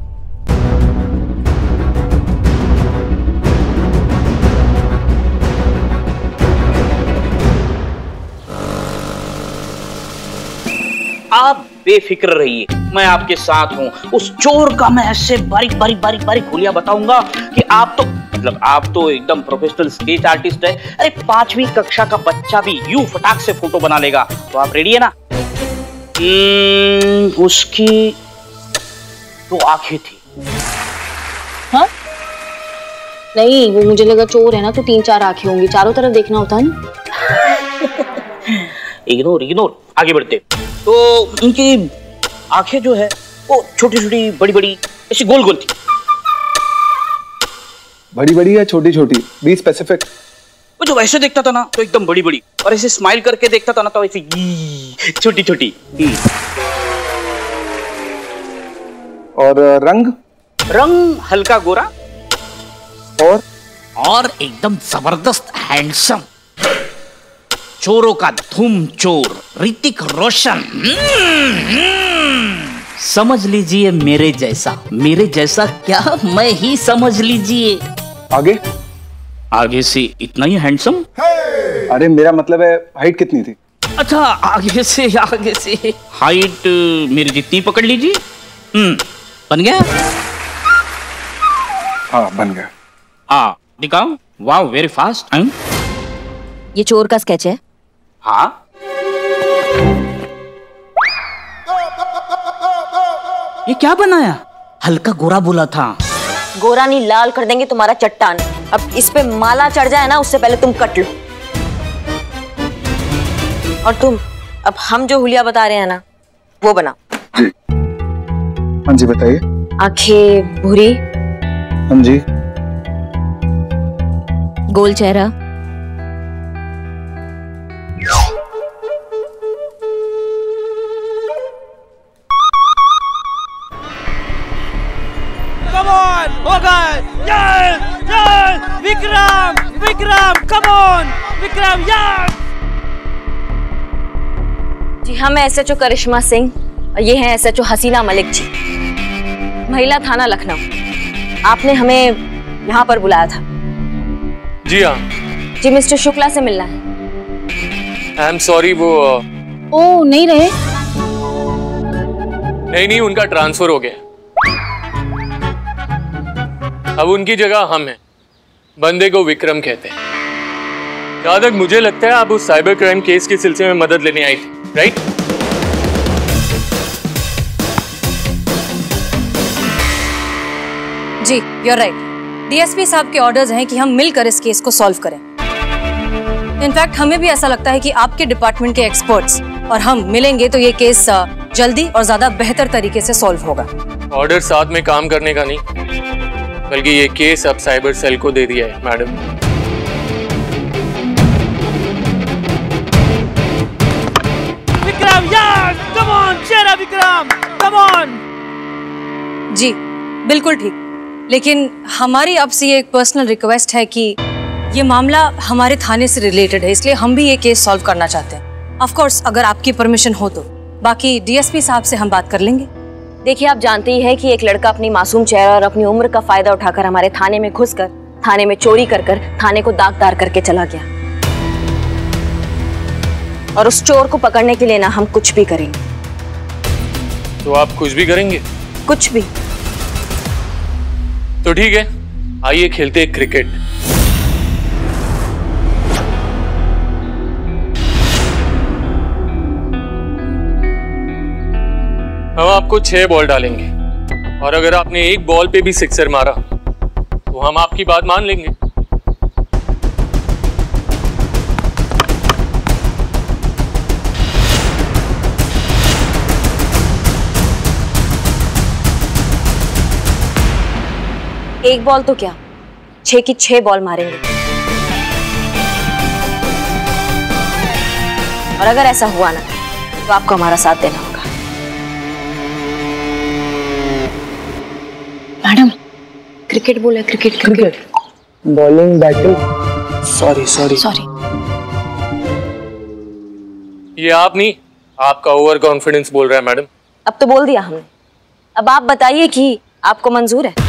आप बेफिक्र रहिए, मैं आपके साथ हूँ। उस चोर का मैं ऐसे बारीक बारीक बारीक बारीक खुलिया बताऊंगा कि आप तो मतलब आप तो एकदम प्रोफेशनल स्केच आर्टिस्ट है। अरे पांचवी कक्षा का बच्चा भी यूं फटाक से फोटो बना लेगा। तो आप रेडी है ना? उसकी दो आंखें थी। हाँ? नहीं, वो मुझे लगा चोर है ना, तो तीन चार आंखें होंगी, चारों तरफ देखना होता है ना। इग्नोर इग्नोर, आगे बढ़ते। तो उनकी आंखें जो है वो छोटी छोटी बड़ी बड़ी ऐसी गोल गोल थी। बड़ी बड़ी या छोटी छोटी? Be specific. वो जो वैसे देखता था ना तो एकदम बड़ी बड़ी, और ऐसे स्माइल करके देखता था ना तो ऐसे छोटी छोटी। और रंग? रंग हल्का गोरा, और और एकदम जबरदस्त हैंडसम। चोरों का धूम चोर ऋतिक रोशन। समझ लीजिए मेरे जैसा, मेरे जैसा क्या, मैं ही समझ लीजिए। आगे? आगे से इतना ही हैंडसम? अरे मेरा मतलब है हाइट कितनी थी? अच्छा, आगे से आगे से हाइट मेरी जितनी पकड़ लीजिए। हम्म, बन गया? हाँ बन गया। हाँ दिखाओ। वाह, वेरी फास्ट। ये चोर का स्केच है? हाँ। ये क्या बनाया? हल्का गोरा बोला था। गोरा नहीं, लाल कर देंगे तुम्हारा चट्टान। अब इस पे माला चढ़ जाए ना, उससे पहले तुम कट लो। और तुम, अब हम जो हुलिया बता रहे हैं ना, वो बनाओ। जी हाँ जी, बताइए। आंखें भूरी, हाँ जी, गोल चेहरा, Vikram Vikram come on Vikram yes. जी हाँ, मैं S H O Karishma Singh और ये हैं S H O Haseena Malik ji, महिला थाना लखनऊ। आपने हमें यहाँ पर बुलाया था। जी हाँ जी, मिस्टर शुक्ला से मिलना है। आई एम सॉरी, वो ओ नहीं रहे। नहीं नहीं उनका ट्रांसफर हो गया, अब उनकी जगह हम हैं। बंदे को विक्रम कहते हैं। जहां तक मुझे लगता है आप उस साइबर क्राइम केस के सिलसिले में मदद लेने आई थी, राइट? जी, you're right. D S P साहब के ऑर्डर्स हैं कि हम मिलकर इस केस को सॉल्व करें। इनफैक्ट हमें भी ऐसा लगता है कि आपके डिपार्टमेंट के एक्सपर्ट्स और हम मिलेंगे तो ये केस जल्दी और ज्यादा बेहतर तरीके से सॉल्व होगा। ऑर्डर साथ में काम करने का नहीं, बल्कि ये केस अब साइबर सेल को दे दिया है, madam. Vikram yes, come on चेहरा विक्रम, कम ऑन। जी बिल्कुल ठीक, लेकिन हमारी आपसे ये एक पर्सनल रिक्वेस्ट है कि ये मामला हमारे थाने से रिलेटेड है, इसलिए हम भी ये केस सॉल्व करना चाहते हैं। ऑफ कोर्स अगर आपकी परमिशन हो तो, बाकी डी एस पी साहब से हम बात कर लेंगे। देखिए, आप जानते ही हैं कि एक लड़का अपनी मासूम चेहरा और अपनी उम्र का फायदा उठाकर हमारे थाने में घुसकर थाने में चोरी कर कर थाने को दागदार करके चला गया, और उस चोर को पकड़ने के लिए ना हम कुछ भी करेंगे। तो आप कुछ भी करेंगे? कुछ भी। तो ठीक है, आइए खेलते हैं क्रिकेट। हम आपको छह बॉल डालेंगे और अगर आपने एक बॉल पे भी सिक्सर मारा तो हम आपकी बात मान लेंगे। एक बॉल तो क्या, छह की छह बॉल मारेंगे। और अगर ऐसा हुआ ना तो आपको हमारा साथ देना होगा। मैडम, क्रिकेट बोले, cricket cricket bowling batting, sorry sorry sorry. ये आप नहीं, आपका ओवर कॉन्फिडेंस बोल रहा है मैडम। अब तो बोल दिया हमने, अब आप बताइए कि आपको मंजूर है।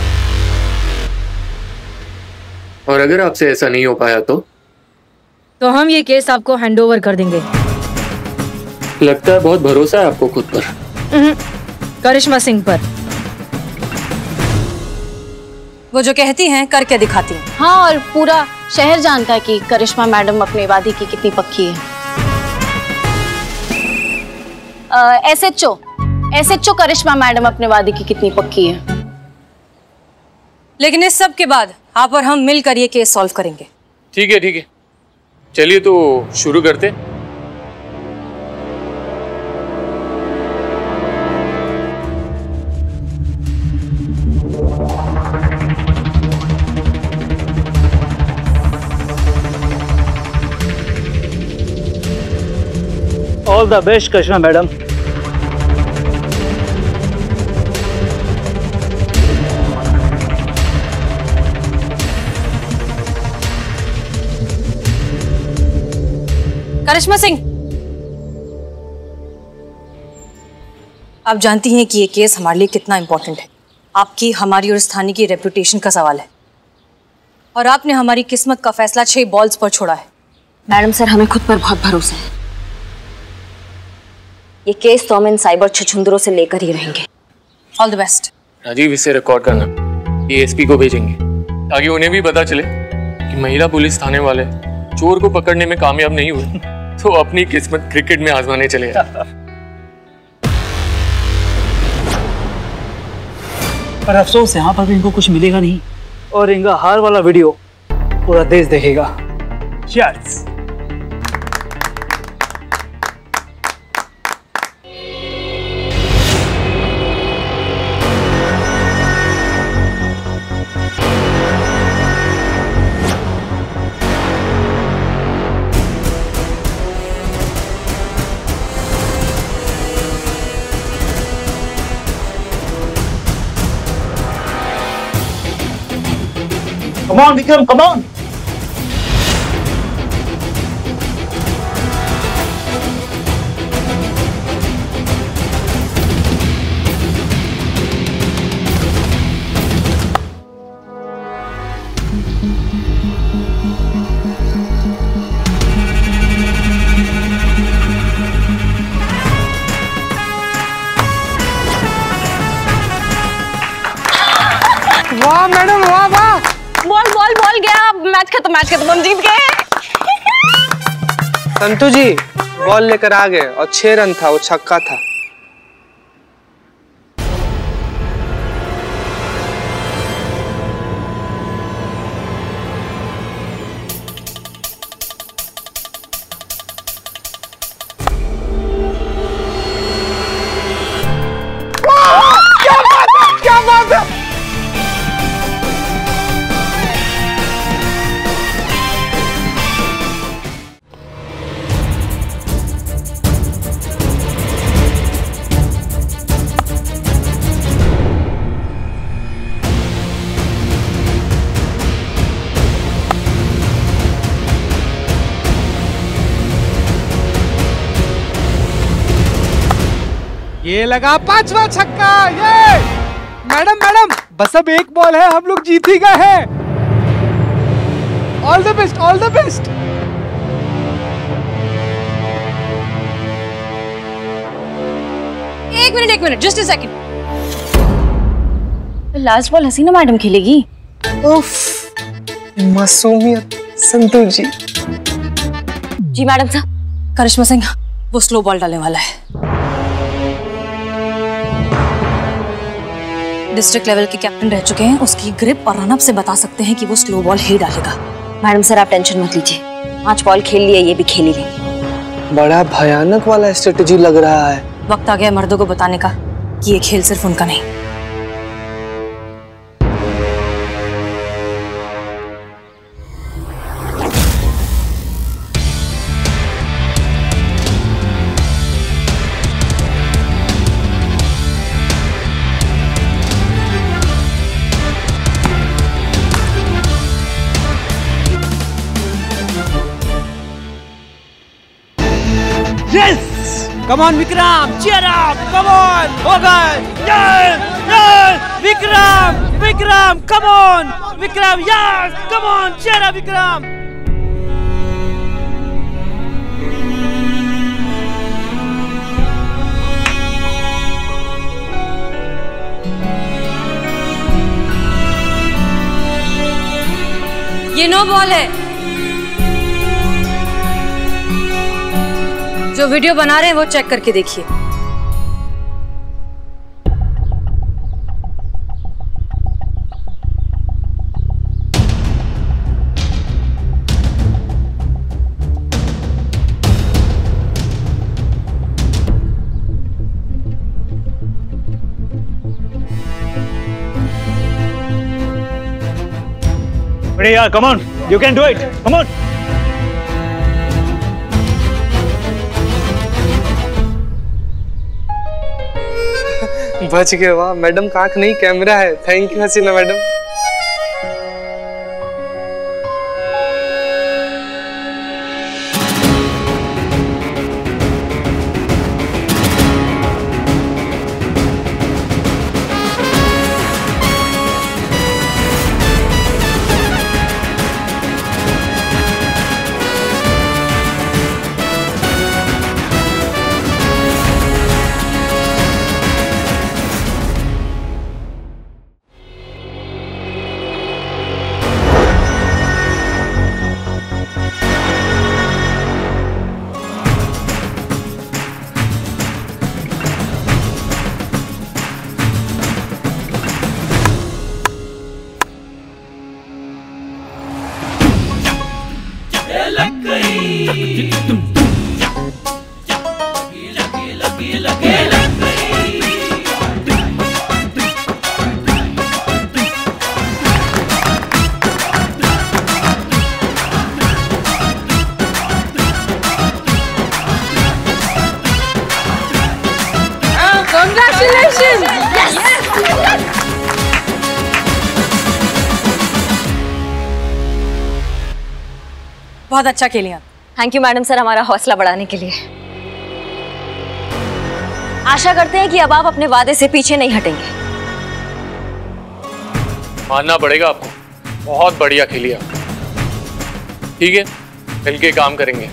और अगर आपसे ऐसा नहीं हो पाया तो तो हम ये केस आपको हैंडओवर कर देंगे। लगता है बहुत भरोसा है आपको खुद पर। करिश्मा सिंह पर। वो जो कहती हैं करके दिखाती हैं। हाँ, और पूरा शहर जानता है कि करिश्मा मैडम अपने वादे की कितनी पक्की है। S H O S H O Karishma madam अपने वादे की कितनी पक्की है। लेकिन इस सब के बाद आप और हम मिलकर ये केस सॉल्व करेंगे। ठीक है ठीक है, चलिए तो शुरू करते। All the best Karishma madam. Karishma Singh, आप जानती हैं कि ये केस हमारे लिए कितना इंपॉर्टेंट है। आपकी, हमारी और इस थाने की रेपुटेशन का सवाल है, और आपने हमारी किस्मत का फैसला छह बॉल्स पर छोड़ा है। मैडम सर, हमें खुद पर बहुत भरोसा है। ये केस तो हम इन साइबर छछुंदरों से लेकर ही रहेंगे। All the best. राजीव, इसे रिकॉर्ड करना, डी एस पी को भेजेंगे ताकि उन्हें भी पता चले कि महिला पुलिस थाने वाले चोर को पकड़ने में कामयाब नहीं हुए तो अपनी किस्मत क्रिकेट में आजमाने चले गए। पर अफसोस यहाँ पर भी इनको कुछ मिलेगा नहीं, और इनका हार वाला वीडियो पूरा देश देखेगा। Yes. Come on, Vikram, come on. वाह मैडम, वाह वाह। बॉल बॉल बॉल गया, मैच खत्म मैच खत्म, हम जीत गए। संतु जी बॉल लेकर आ गए और छह रन था, वो छक्का था। क्या बात है, क्या बात है। ये लगा पांचवा छक्का। ये मैडम मैडम बस अब एक बॉल है, हम लोग जीत ही गए हैं। All the best, all the best. एक मिनट एक minute just a second. Last ball Haseena madam खेलेगी। उफ, मासूमियत संतोष जी। जी मैडम साहब। करिश्मा सिंह वो स्लो बॉल डालने वाला है। डिस्ट्रिक्ट लेवल के कैप्टन रह चुके हैं, उसकी ग्रिप और रनअप से बता सकते हैं कि वो स्लो बॉल ही डालेगा। मैडम सर आप टेंशन मत लीजिए, पांच बॉल खेल लिए, ये भी खेल ही लेंगे। बड़ा भयानक वाला स्ट्रेटेजी लग रहा है। वक्त आ गया मर्दों को बताने का कि ये खेल सिर्फ उनका नहीं। Yes! Come on, Vikram! Cheer up! Come on! होगा! Yes! Yes! Vikram! Vikram! Come on! Vikram! Yes! Come on! Cheer up, Vikram! ये नो बॉल है। जो वीडियो बना रहे हैं वो चेक करके देखिए। Priya, come on, you can do it. Come on. बच गए। वाह मैडम का आंख नहीं कैमरा है। Thank you Haseena madam. बहुत अच्छा खेली आप। थैंक यू मैडम सर हमारा हौसला बढ़ाने के लिए। आशा करते हैं कि अब आप अपने वादे से पीछे नहीं हटेंगे। मानना पड़ेगा आपको, बहुत बढ़िया खेली आप। ठीक है, मिलके काम करेंगे।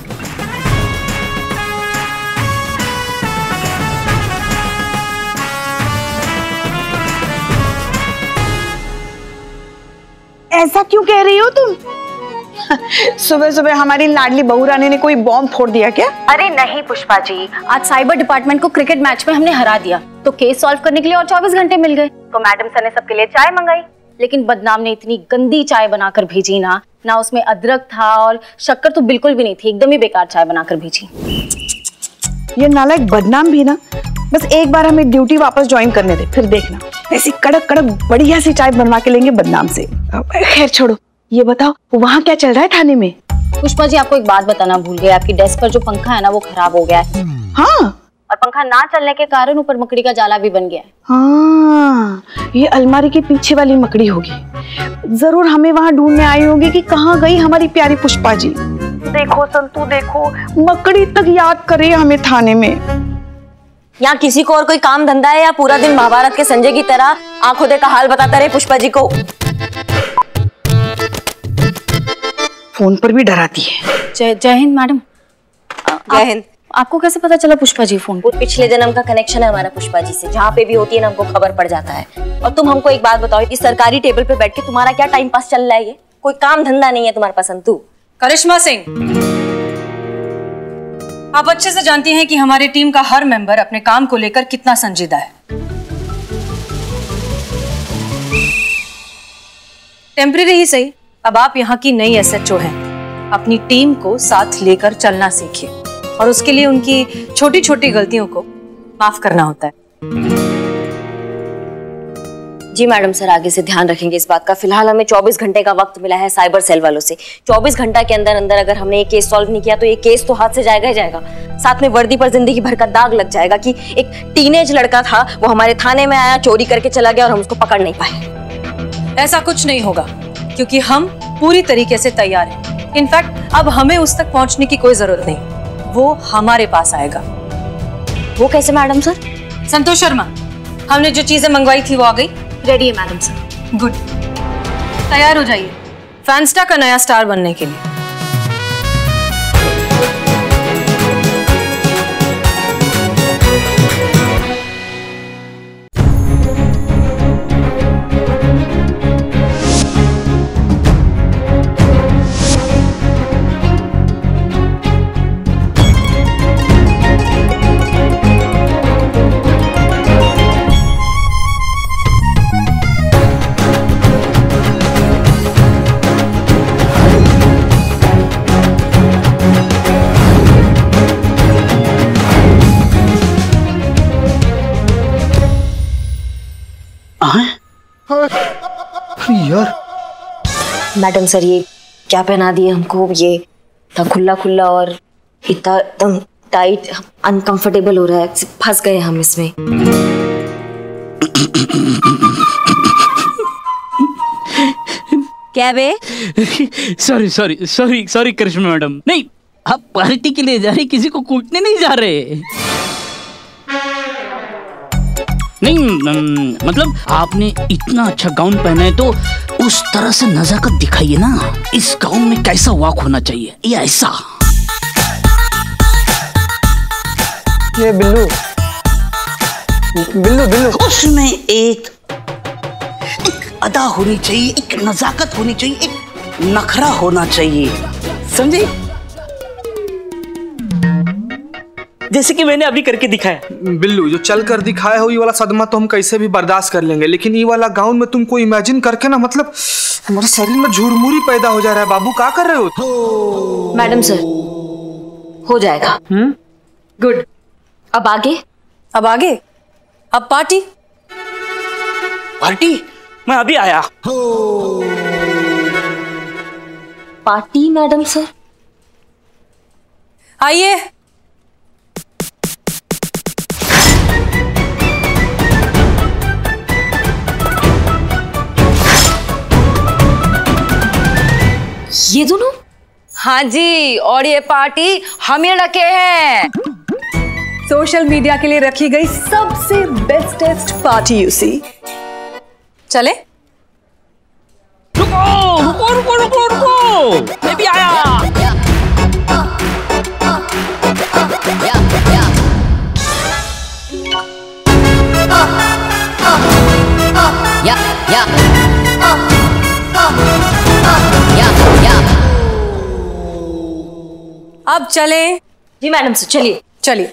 ऐसा क्यों कह रही हो तुम? सुबह सुबह हमारी लाडली बहू रानी ने कोई बॉम्ब फोड़ दिया क्या? अरे नहीं पुष्पा जी, आज साइबर डिपार्टमेंट को क्रिकेट मैच में हमने हरा दिया तो केस सॉल्व करने के लिए और चौबीस घंटे मिल गए। तो मैडम सर ने सबके लिए चाय मंगाई, लेकिन बदनाम ने इतनी गंदी चाय बनाकर भेजी ना, ना उसमें अदरक था और शक्कर तो बिल्कुल भी नहीं थी, एकदम ही बेकार चाय बनाकर भेजी। ये नालायक बदनाम भी ना बस एक बार हमें ड्यूटी वापस ज्वाइन करने दे, फिर देखना ऐसी कड़क कड़क बढ़िया सी चाय बनवा के लेंगे बदनाम से। खैर छोड़ो, ये बताओ वहाँ क्या चल रहा है थाने में? पुष्पा जी आपको एक बात बताना भूल गए, आपकी डेस्क पर जो पंखा है ना वो खराब हो गया है। हाँ, और पंखा ना चलने के कारण ऊपर मकड़ी का जाला भी बन गया है। हाँ, ये अलमारी के पीछे वाली मकड़ी होगी। जरूर हमें वहाँ ढूंढने आई होगी कि कहाँ गई हमारी प्यारी पुष्पा जी। देखो संतू देखो, मकड़ी तक याद करे हमें थाने में। यहाँ किसी को और कोई काम धंधा है या पूरा दिन महाभारत के संजय की तरह आंखों देखा हाल बताता रहे पुष्पा जी को? फोन पर भी डराती है। जय जय हिंद मैडम। जय हिंद। आपको कैसे पता चला पुष्पा जी फोन? वो पिछले जन्म का कनेक्शन है हमारा पुष्पा जी से, जहाँ पे भी होती है ना हमको खबर पड़ जाता है। और तुम हमको एक बात बताओ, इस सरकारी टेबल पे बैठ के तुम्हारा क्या टाइम पास चल रहा है? ये कोई काम धंधा नहीं है तुम्हारे पास संतू? करिश्मा सिंह, आप अच्छे से जानती हैं कि हमारी टीम का हर मेंबर अपने काम को लेकर कितना संजीदा है। टेम्परेरी ही सही, अब आप यहाँ की नई एस एच ओ हैं। अपनी टीम को साथ लेकर चलना सीखिए और उसके लिए उनकी छोटी छोटी गलतियों को माफ करना होता है। जी मैडम सर, आगे से ध्यान रखेंगे इस बात का। फिलहाल हमें चौबीस घंटे का वक्त मिला है साइबर सेल वालों से। चौबीस घंटा के अंदर अंदर अगर हमने ये केस सॉल्व नहीं किया तो ये केस तो हाथ से जाएगा ही जाएगा, साथ में वर्दी पर जिंदगी भर का दाग लग जाएगा कि एक टीनेज लड़का था, वो हमारे थाने में आया, चोरी करके चला गया और हम उसको पकड़ नहीं पाए। ऐसा कुछ नहीं होगा क्योंकि हम पूरी तरीके से तैयार हैं। इनफैक्ट अब हमें उस तक पहुंचने की कोई जरूरत नहीं, वो हमारे पास आएगा। वो कैसे मैडम सर? संतोष शर्मा, हमने जो चीजें मंगवाई थी वो आ गई? रेडी है मैडम सर। गुड, तैयार हो जाइए फैंस्टा का नया स्टार बनने के लिए। यार मैडम सर, ये क्या पहना दिए हमको? ये इतना खुला खुला और इतना एकदम टाइट, अनकंफर्टेबल हो रहा है, फंस गए हम इसमें। क्या बे? Sorry sorry sorry sorry Karishma madam, नहीं आप पार्टी के लिए जा रहे, किसी को कूटने नहीं जा रहे। नहीं मतलब आपने इतना अच्छा गाउन पहना है तो उस तरह से नजाकत दिखाइए ना। इस गाउन में कैसा वॉक होना चाहिए, ये ऐसा। ये बिल्लू बिल्लू बिल्लू उसमें एक एक अदा होनी चाहिए, एक नजाकत होनी चाहिए, एक नखरा होना चाहिए, समझे? जैसे कि मैंने अभी करके दिखाया। बिल्लू, जो चल कर दिखाया हो ये वाला सदमा तो हम कैसे भी बर्दाश्त कर लेंगे, लेकिन ये वाला गाउन में तुमको इमेजिन करके ना मतलब हमारे शरीर में झुरमुरी पैदा हो जा रहा है। बाबू क्या कर रहे हो? मैडम सर, हो जाएगा। Hmm, good. अब आगे? अब आगे अब पार्टी। पार्टी? मैं अभी आया। Party madam sir? आइए। ये दोनों हाँ जी, और ये पार्टी हम ही रखे हैं। सोशल मीडिया के लिए रखी गई सबसे बेस्टेस्ट पार्टी यू सी। चले? रुको रुको रुको रुको रुको, मैं भी आया। या या या या अब चले? जी मैडम से, चलिए चलिए।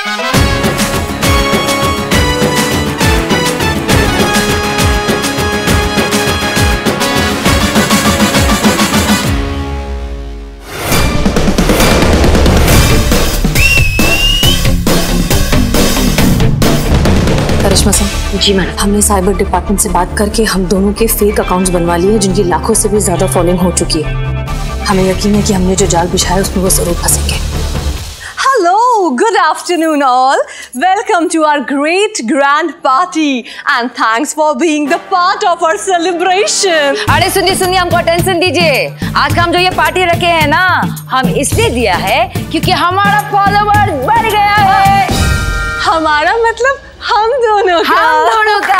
करिश्मा सिंह। जी मैडम। हमने साइबर डिपार्टमेंट से बात करके हम दोनों के फेक अकाउंट्स बनवा लिए हैं जिनकी लाखों से भी ज्यादा फॉलोइंग हो चुकी है। हमें यकीन है कि हमने जो जाल बिछाया उसमें वो जरूर फंसेंगे। Hello, good afternoon all. Welcome to our great grand party and thanks for being the part of our celebration. अरे सुनिए सुनिए, हमको टेंशन दीजिए। आज हम जो ये पार्टी रखे हैं ना, हम इसलिए दिया है क्योंकि हमारा फॉलोवर बढ़ गया है। हमारा मतलब हम दोनों का। हम दोनों का।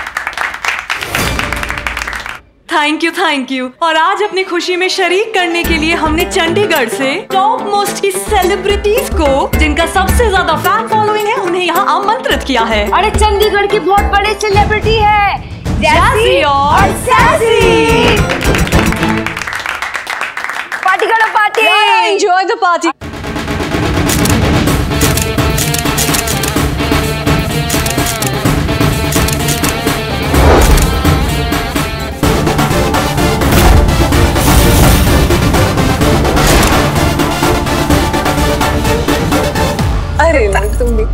Thank you thank you. और आज अपनी खुशी में शरीक करने के लिए हमने चंडीगढ़ से टॉप मोस्ट की सेलिब्रिटीज को, जिनका सबसे ज्यादा फैन फॉलोइंग है, उन्हें यहाँ आमंत्रित किया है। अरे चंडीगढ़ की बहुत बड़ी सेलिब्रिटी है, जैसी और सैसी। पार्टी करो पार्टी। Enjoy the party. अरे तुम भी।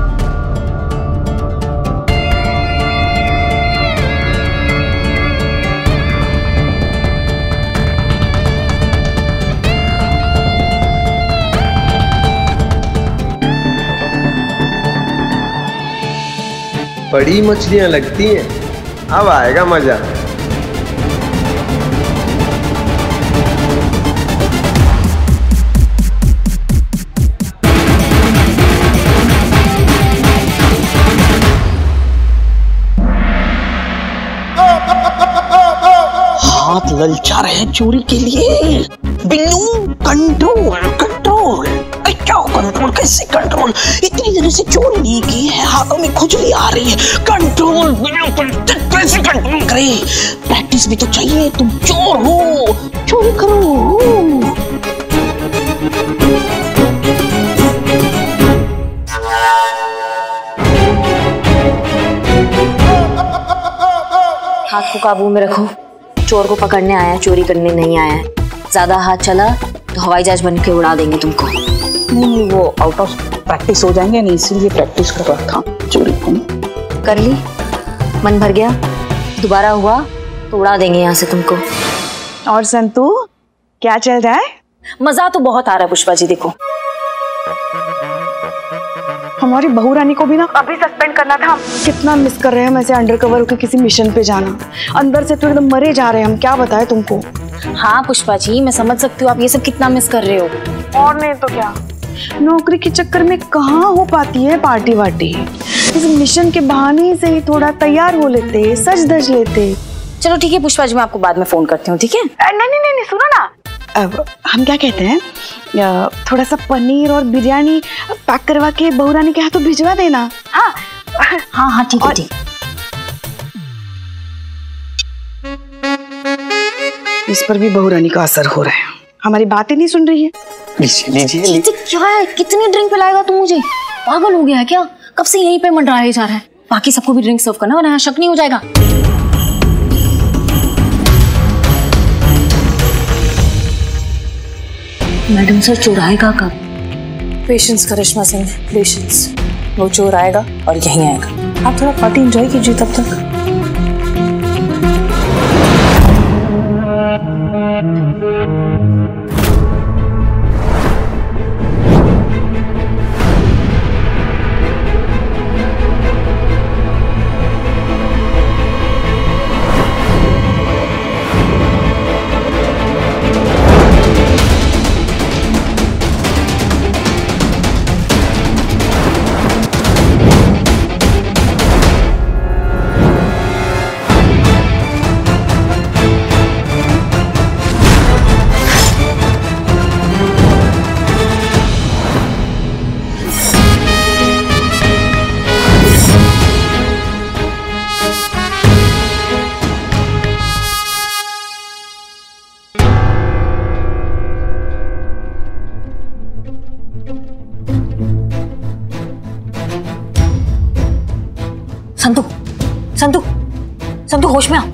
बड़ी मछलियां लगती हैं, अब आएगा मजा। हाथ ललचा रहे हैं चोरी के लिए। Billu control control. क्या कंट्रोल, कैसे कंट्रोल? इतनी देर से चोरी नहीं की है, हाथों में खुजली आ रही है। कंट्रोल बिल्लू कैसे कंट्रोल करे? प्रैक्टिस भी तो चाहिए। तुम चोर हो, चोरी करो। हाथ को काबू में रखो। चोर को पकड़ने आया, चोरी करने नहीं आया। ज्यादा हाथ चला तो हवाई जहाज बन के उड़ा देंगे तुमको। नहीं, वो आउट ऑफ प्रैक्टिस हो जाएंगे, नहीं इसीलिए प्रैक्टिस कर रहा था चोरी को। कर ली, मन भर गया, दोबारा हुआ तो उड़ा देंगे यहाँ से तुमको। और संतू, क्या चल रहा है? मजा तो बहुत आ रहा है पुष्पा जी। देखो हमारी बहू रानी को भी ना अभी सस्पेंड करना था। कितना मिस कर रहे हैं हम ऐसे अंडर कवर होकर किसी मिशन पे जाना। अंदर से तो एकदम मरे जा रहे हैं हम, क्या बताएं तुमको। हाँ पुष्पा जी, मैं समझ सकती हूँ आप ये सब कितना मिस कर रहे हो। और नहीं तो क्या, नौकरी के चक्कर में कहाँ हो पाती है पार्टी वार्टी। इस मिशन के बहाने से ही थोड़ा तैयार हो लेते, सज धज लेते। चलो ठीक है पुष्पा जी, मैं आपको बाद में फोन करती हूँ, ठीक है? नहीं नहीं नहीं, सुनो ना, अब हम क्या कहते हैं, थोड़ा सा पनीर और बिरयानी पैक करवा के बहू रानी के हाथों भिजवा देना। हाँ हाँ हाँ ठीक है ठीक। इस पर भी बहू रानी का असर हो रहा है, हमारी बातें नहीं सुन रही है। लीजिए लीजिए लीजिए। क्या है, कितनी ड्रिंक पिलाएगा तू मुझे? पागल हो गया है क्या? कब से यहीं पे मंडराए जा रहा है। बाकी सबको भी ड्रिंक सर्व करना, वरना यहाँ शक नहीं हो जाएगा। मैडम सर चोर आएगा कब? Patience Karishma Singh, patience. वो चोर आएगा और यहीं आएगा। आप थोड़ा पार्टी एंजॉय कीजिए तब तक। संतु, संतु, संतु होश में आओ।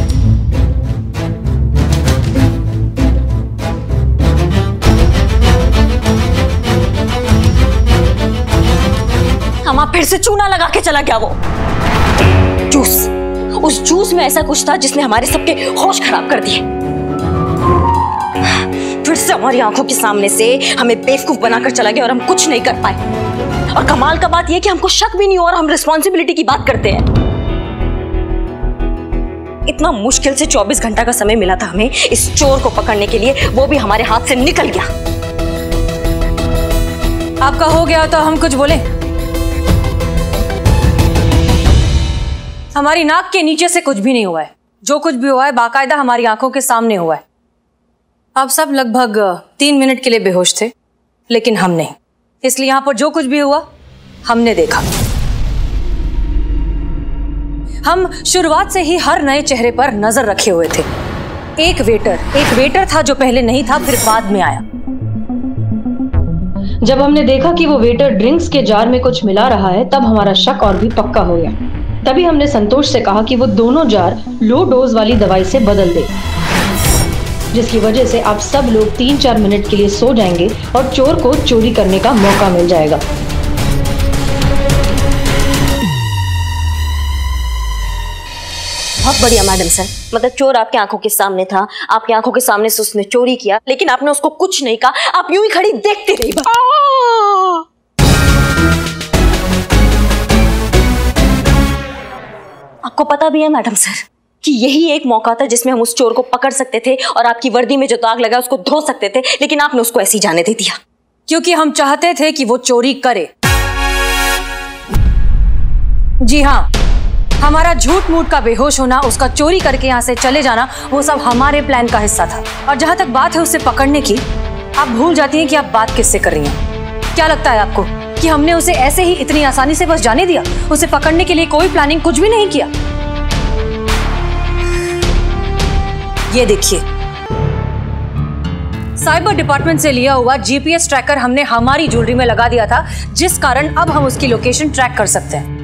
हमारा फिर से चूना लगा के चला गया वो जूस। उस जूस में ऐसा कुछ था जिसने हमारे सबके होश खराब कर दिए। फिर से हमारी आंखों के सामने से हमें बेवकूफ बनाकर चला गया और हम कुछ नहीं कर पाए। और कमाल का बात यह कि हमको शक भी नहीं हुआ और हम रिस्पॉन्सिबिलिटी की बात करते हैं। इतना मुश्किल से चौबीस घंटा का समय मिला था हमें इस चोर को पकड़ने के लिए, वो भी हमारे हाथ से निकल गया। आपका हो गया तो हम कुछ बोले? हमारी नाक के नीचे से कुछ भी नहीं हुआ है। जो कुछ भी हुआ है बाकायदा हमारी आंखों के सामने हुआ है। आप सब लगभग तीन मिनट के लिए बेहोश थे, लेकिन हम नहीं। इसलिए यहां पर जो कुछ भी हुआ हमने देखा। हम शुरुआत से ही हर नए चेहरे पर नजर रखे हुए थे। एक वेटर एक वेटर था जो पहले नहीं था, फिर बाद में आया। जब हमने देखा कि वो वेटर ड्रिंक्स के जार में कुछ मिला रहा है, तब हमारा शक और भी पक्का हो गया। तभी हमने संतोष से कहा कि वो दोनों जार लो डोज वाली दवाई से बदल दे, जिसकी वजह से आप सब लोग तीन चार मिनट के लिए सो जाएंगे और चोर को चोरी करने का मौका मिल जाएगा। बहुत बढ़िया मैडम सर, मतलब चोर आपकी आंखों के सामने था, आपकी आंखों के सामने से उसने चोरी किया, लेकिन आपने उसको कुछ नहीं कहा, आप यूं ही खड़ी देखते रही। आपको पता भी है मैडम सर कि यही एक मौका था जिसमें हम उस चोर को पकड़ सकते थे और आपकी वर्दी में जो दाग लगा उसको धो सकते थे, लेकिन आपने उसको ऐसे ही जाने दे दिया। क्योंकि हम चाहते थे कि वो चोरी करे। जी हाँ, हमारा झूठ मूठ का बेहोश होना, उसका चोरी करके यहाँ से चले जाना, वो सब हमारे प्लान का हिस्सा था। और जहां तक बात है उसे पकड़ने की, आप भूल जाती हैं कि आप बात किससे कर रही हैं। क्या लगता है आपको कि हमने उसे ऐसे ही इतनी आसानी से बस जाने दिया? उसे पकड़ने के लिए कोई प्लानिंग कुछ भी नहीं किया। ये देखिए, साइबर डिपार्टमेंट से लिया हुआ जीपीएस ट्रैकर हमने हमारी ज्वेलरी में लगा दिया था, जिस कारण अब हम उसकी लोकेशन ट्रैक कर सकते हैं।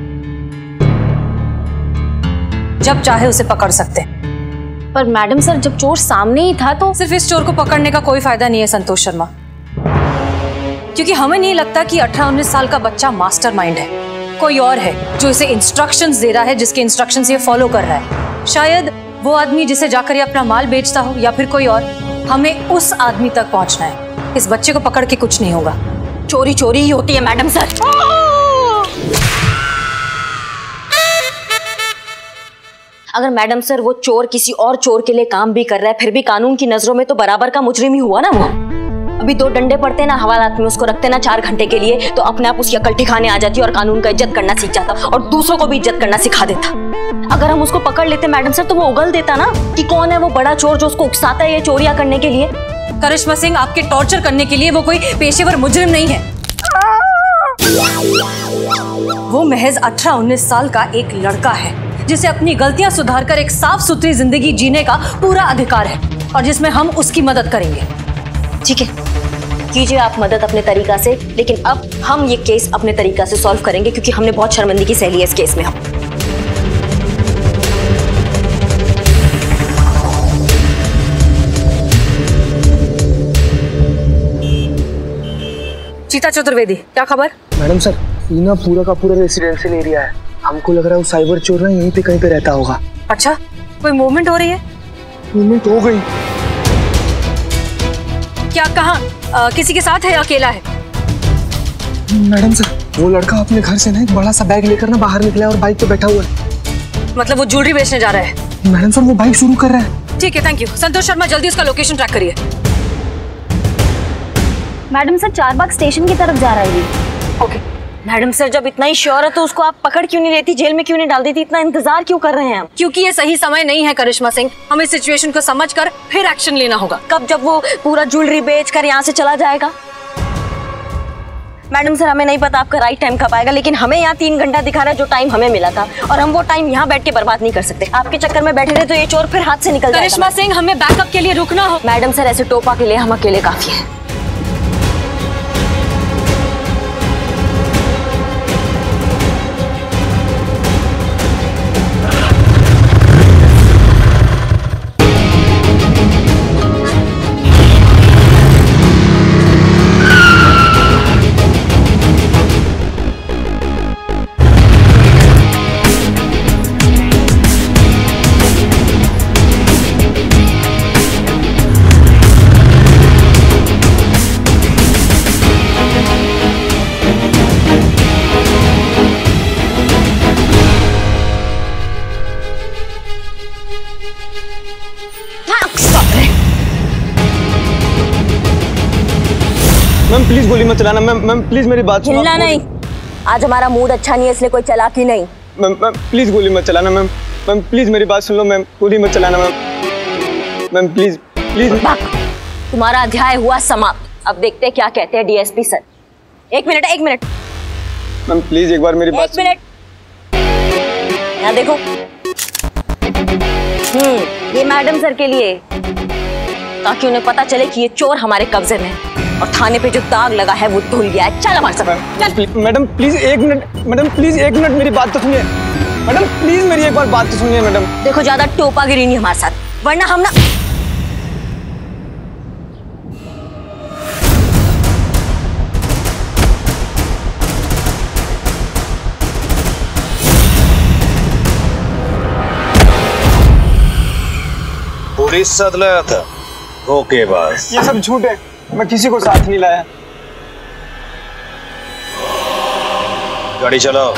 जब चाहे उसे पकड़ सकते हैं। पर मैडम सर, जब चोर सामने ही था तो सिर्फ इस चोर को पकड़ने का कोई फायदा नहीं है संतोष शर्मा, क्योंकि हमें नहीं लगता कि अठारह उन्नीस साल का बच्चा मास्टरमाइंड है। कोई और है जो इसे इंस्ट्रक्शंस दे रहा है, जिसके इंस्ट्रक्शंस ये फॉलो कर रहा है। शायद वो आदमी जिसे जाकर ये अपना माल बेचता हो, या फिर कोई और। हमें उस आदमी तक पहुंचना है। इस बच्चे को पकड़ के कुछ नहीं होगा। चोरी चोरी ही होती है मैडम सर। अगर मैडम सर वो चोर किसी और चोर के लिए काम भी कर रहा है, फिर भी कानून की नजरों में तो बराबर का मुजरिम ही हुआ ना वो। अभी दो डंडे पड़ते ना हवालात में, उसको रखते ना चार घंटे के लिए, तो अपने आप उसकी अकल ठिकाने आ जाती और कानून का इज्जत करना सीख जाता और दूसरों को भी इज्जत करना सिखा देता। अगर हम उसको पकड़ लेते मैडम सर, तो वो उगल देता ना कि कौन है वो बड़ा चोर जो उसको उकसाता है ये चोरियां करने के लिए। करिश्मा सिंह, आपके टॉर्चर करने के लिए वो कोई पेशेवर मुजरिम नहीं है। वो महज अठारह उन्नीस साल का एक लड़का है जिसे अपनी गलतियां सुधारकर एक साफ सुथरी जिंदगी जीने का पूरा अधिकार है, और जिसमें हम उसकी मदद करेंगे। ठीक है, कीजिए आप मदद अपने तरीका से, लेकिन अब हम ये केस अपने तरीका से सॉल्व करेंगे, क्योंकि हमने बहुत शर्मिंदगी की सही है इस केस में। हम चीता चतुर्वेदी, क्या खबर? मैडम सर, ये ना पूरा का पूरा रेसिडेंशियल एरिया है। हमको लग रहा है वो साइबर चोर ना यहीं पे कहीं पे रहता होगा। अच्छा, कोई मूवमेंट हो रही है? मूवमेंट हो गई। क्या कहाँ? किसी के साथ है या अकेला है? मैडम सर, वो लड़का अपने घर से ना एक बड़ा सा बैग लेकर ना बाहर निकला है और बाइक पे बैठा हुआ है। मतलब वो ज्वेलरी बेचने जा रहा है? मैडम सर, वो बाइक शुरू कर रहा है। ठीक है, थैंक यू। संतोष शर्मा, जल्दी उसका लोकेशन ट्रैक करिए। मैडम सर, चारबाग स्टेशन की तरफ जा रहा है ये। ओके मैडम सर, जब इतना ही श्योर है तो उसको आप पकड़ क्यों नहीं लेती, जेल में क्यों नहीं डाल देती, इतना इंतजार क्यों कर रहे हैं हम? क्योंकि ये सही समय नहीं है करिश्मा सिंह। हमें सिचुएशन को समझकर फिर एक्शन लेना होगा। कब? जब वो पूरा ज्वेलरी बेच कर यहाँ से चला जाएगा। मैडम सर, हमें नहीं पता आपका राइट टाइम कब आएगा, लेकिन हमें यहाँ तीन घंटा दिखा रहा है जो टाइम हमें मिला था, और हम वो टाइम यहाँ बैठ के बर्बाद नहीं कर सकते। आपके चक्कर में बैठे रहे तो ये चोर फिर हाथ से निकल जाएगा। करिश्मा सिंह, हमें बैकअप के लिए रुकना हो। मैडम सर, ऐसे टोपा के लिए हम अकेले काफी है। प्लीज गोली मत चलाना मैम। मैम प्लीज मेरी बात सुनो। हिलना नहीं, आज हमारा मूड अच्छा नहीं है इसलिए कोई चालाकी नहीं। मैम मैम प्लीज गोली मत चलाना मैम। मैम प्लीज मेरी बात सुन लो मैम, गोली मत चलाना मैम। Ma'am please please. तुम्हारा अध्याय हुआ समाप्त। अब देखते हैं क्या कहते हैं डीएसपी सर। एक मिनट एक मिनट मैम प्लीज एक बार मेरी बात। एक मिनट यहाँ देखो। हम्म ये मैडम सर के लिए, ताकि उन्हें पता चले कि ये चोर हमारे कब्जे में और थाने पे जो दाग लगा है वो धुल गया है। चल हमारे साथ। चल। मैडम प्लीज एक मिनट। मैडम प्लीज एक मिनट मेरी बात तो सुनिए। मैडम प्लीज मेरी एक बार बात तो सुनिए मैडम। देखो ज्यादा टोपागिरी नहीं हमारे साथ, वरना हम ना। पुलिस साथ लाया था धोखेबाज। ये सब झूठ है, मैं किसी को साथ नहीं लाया। गाड़ी चलाओ।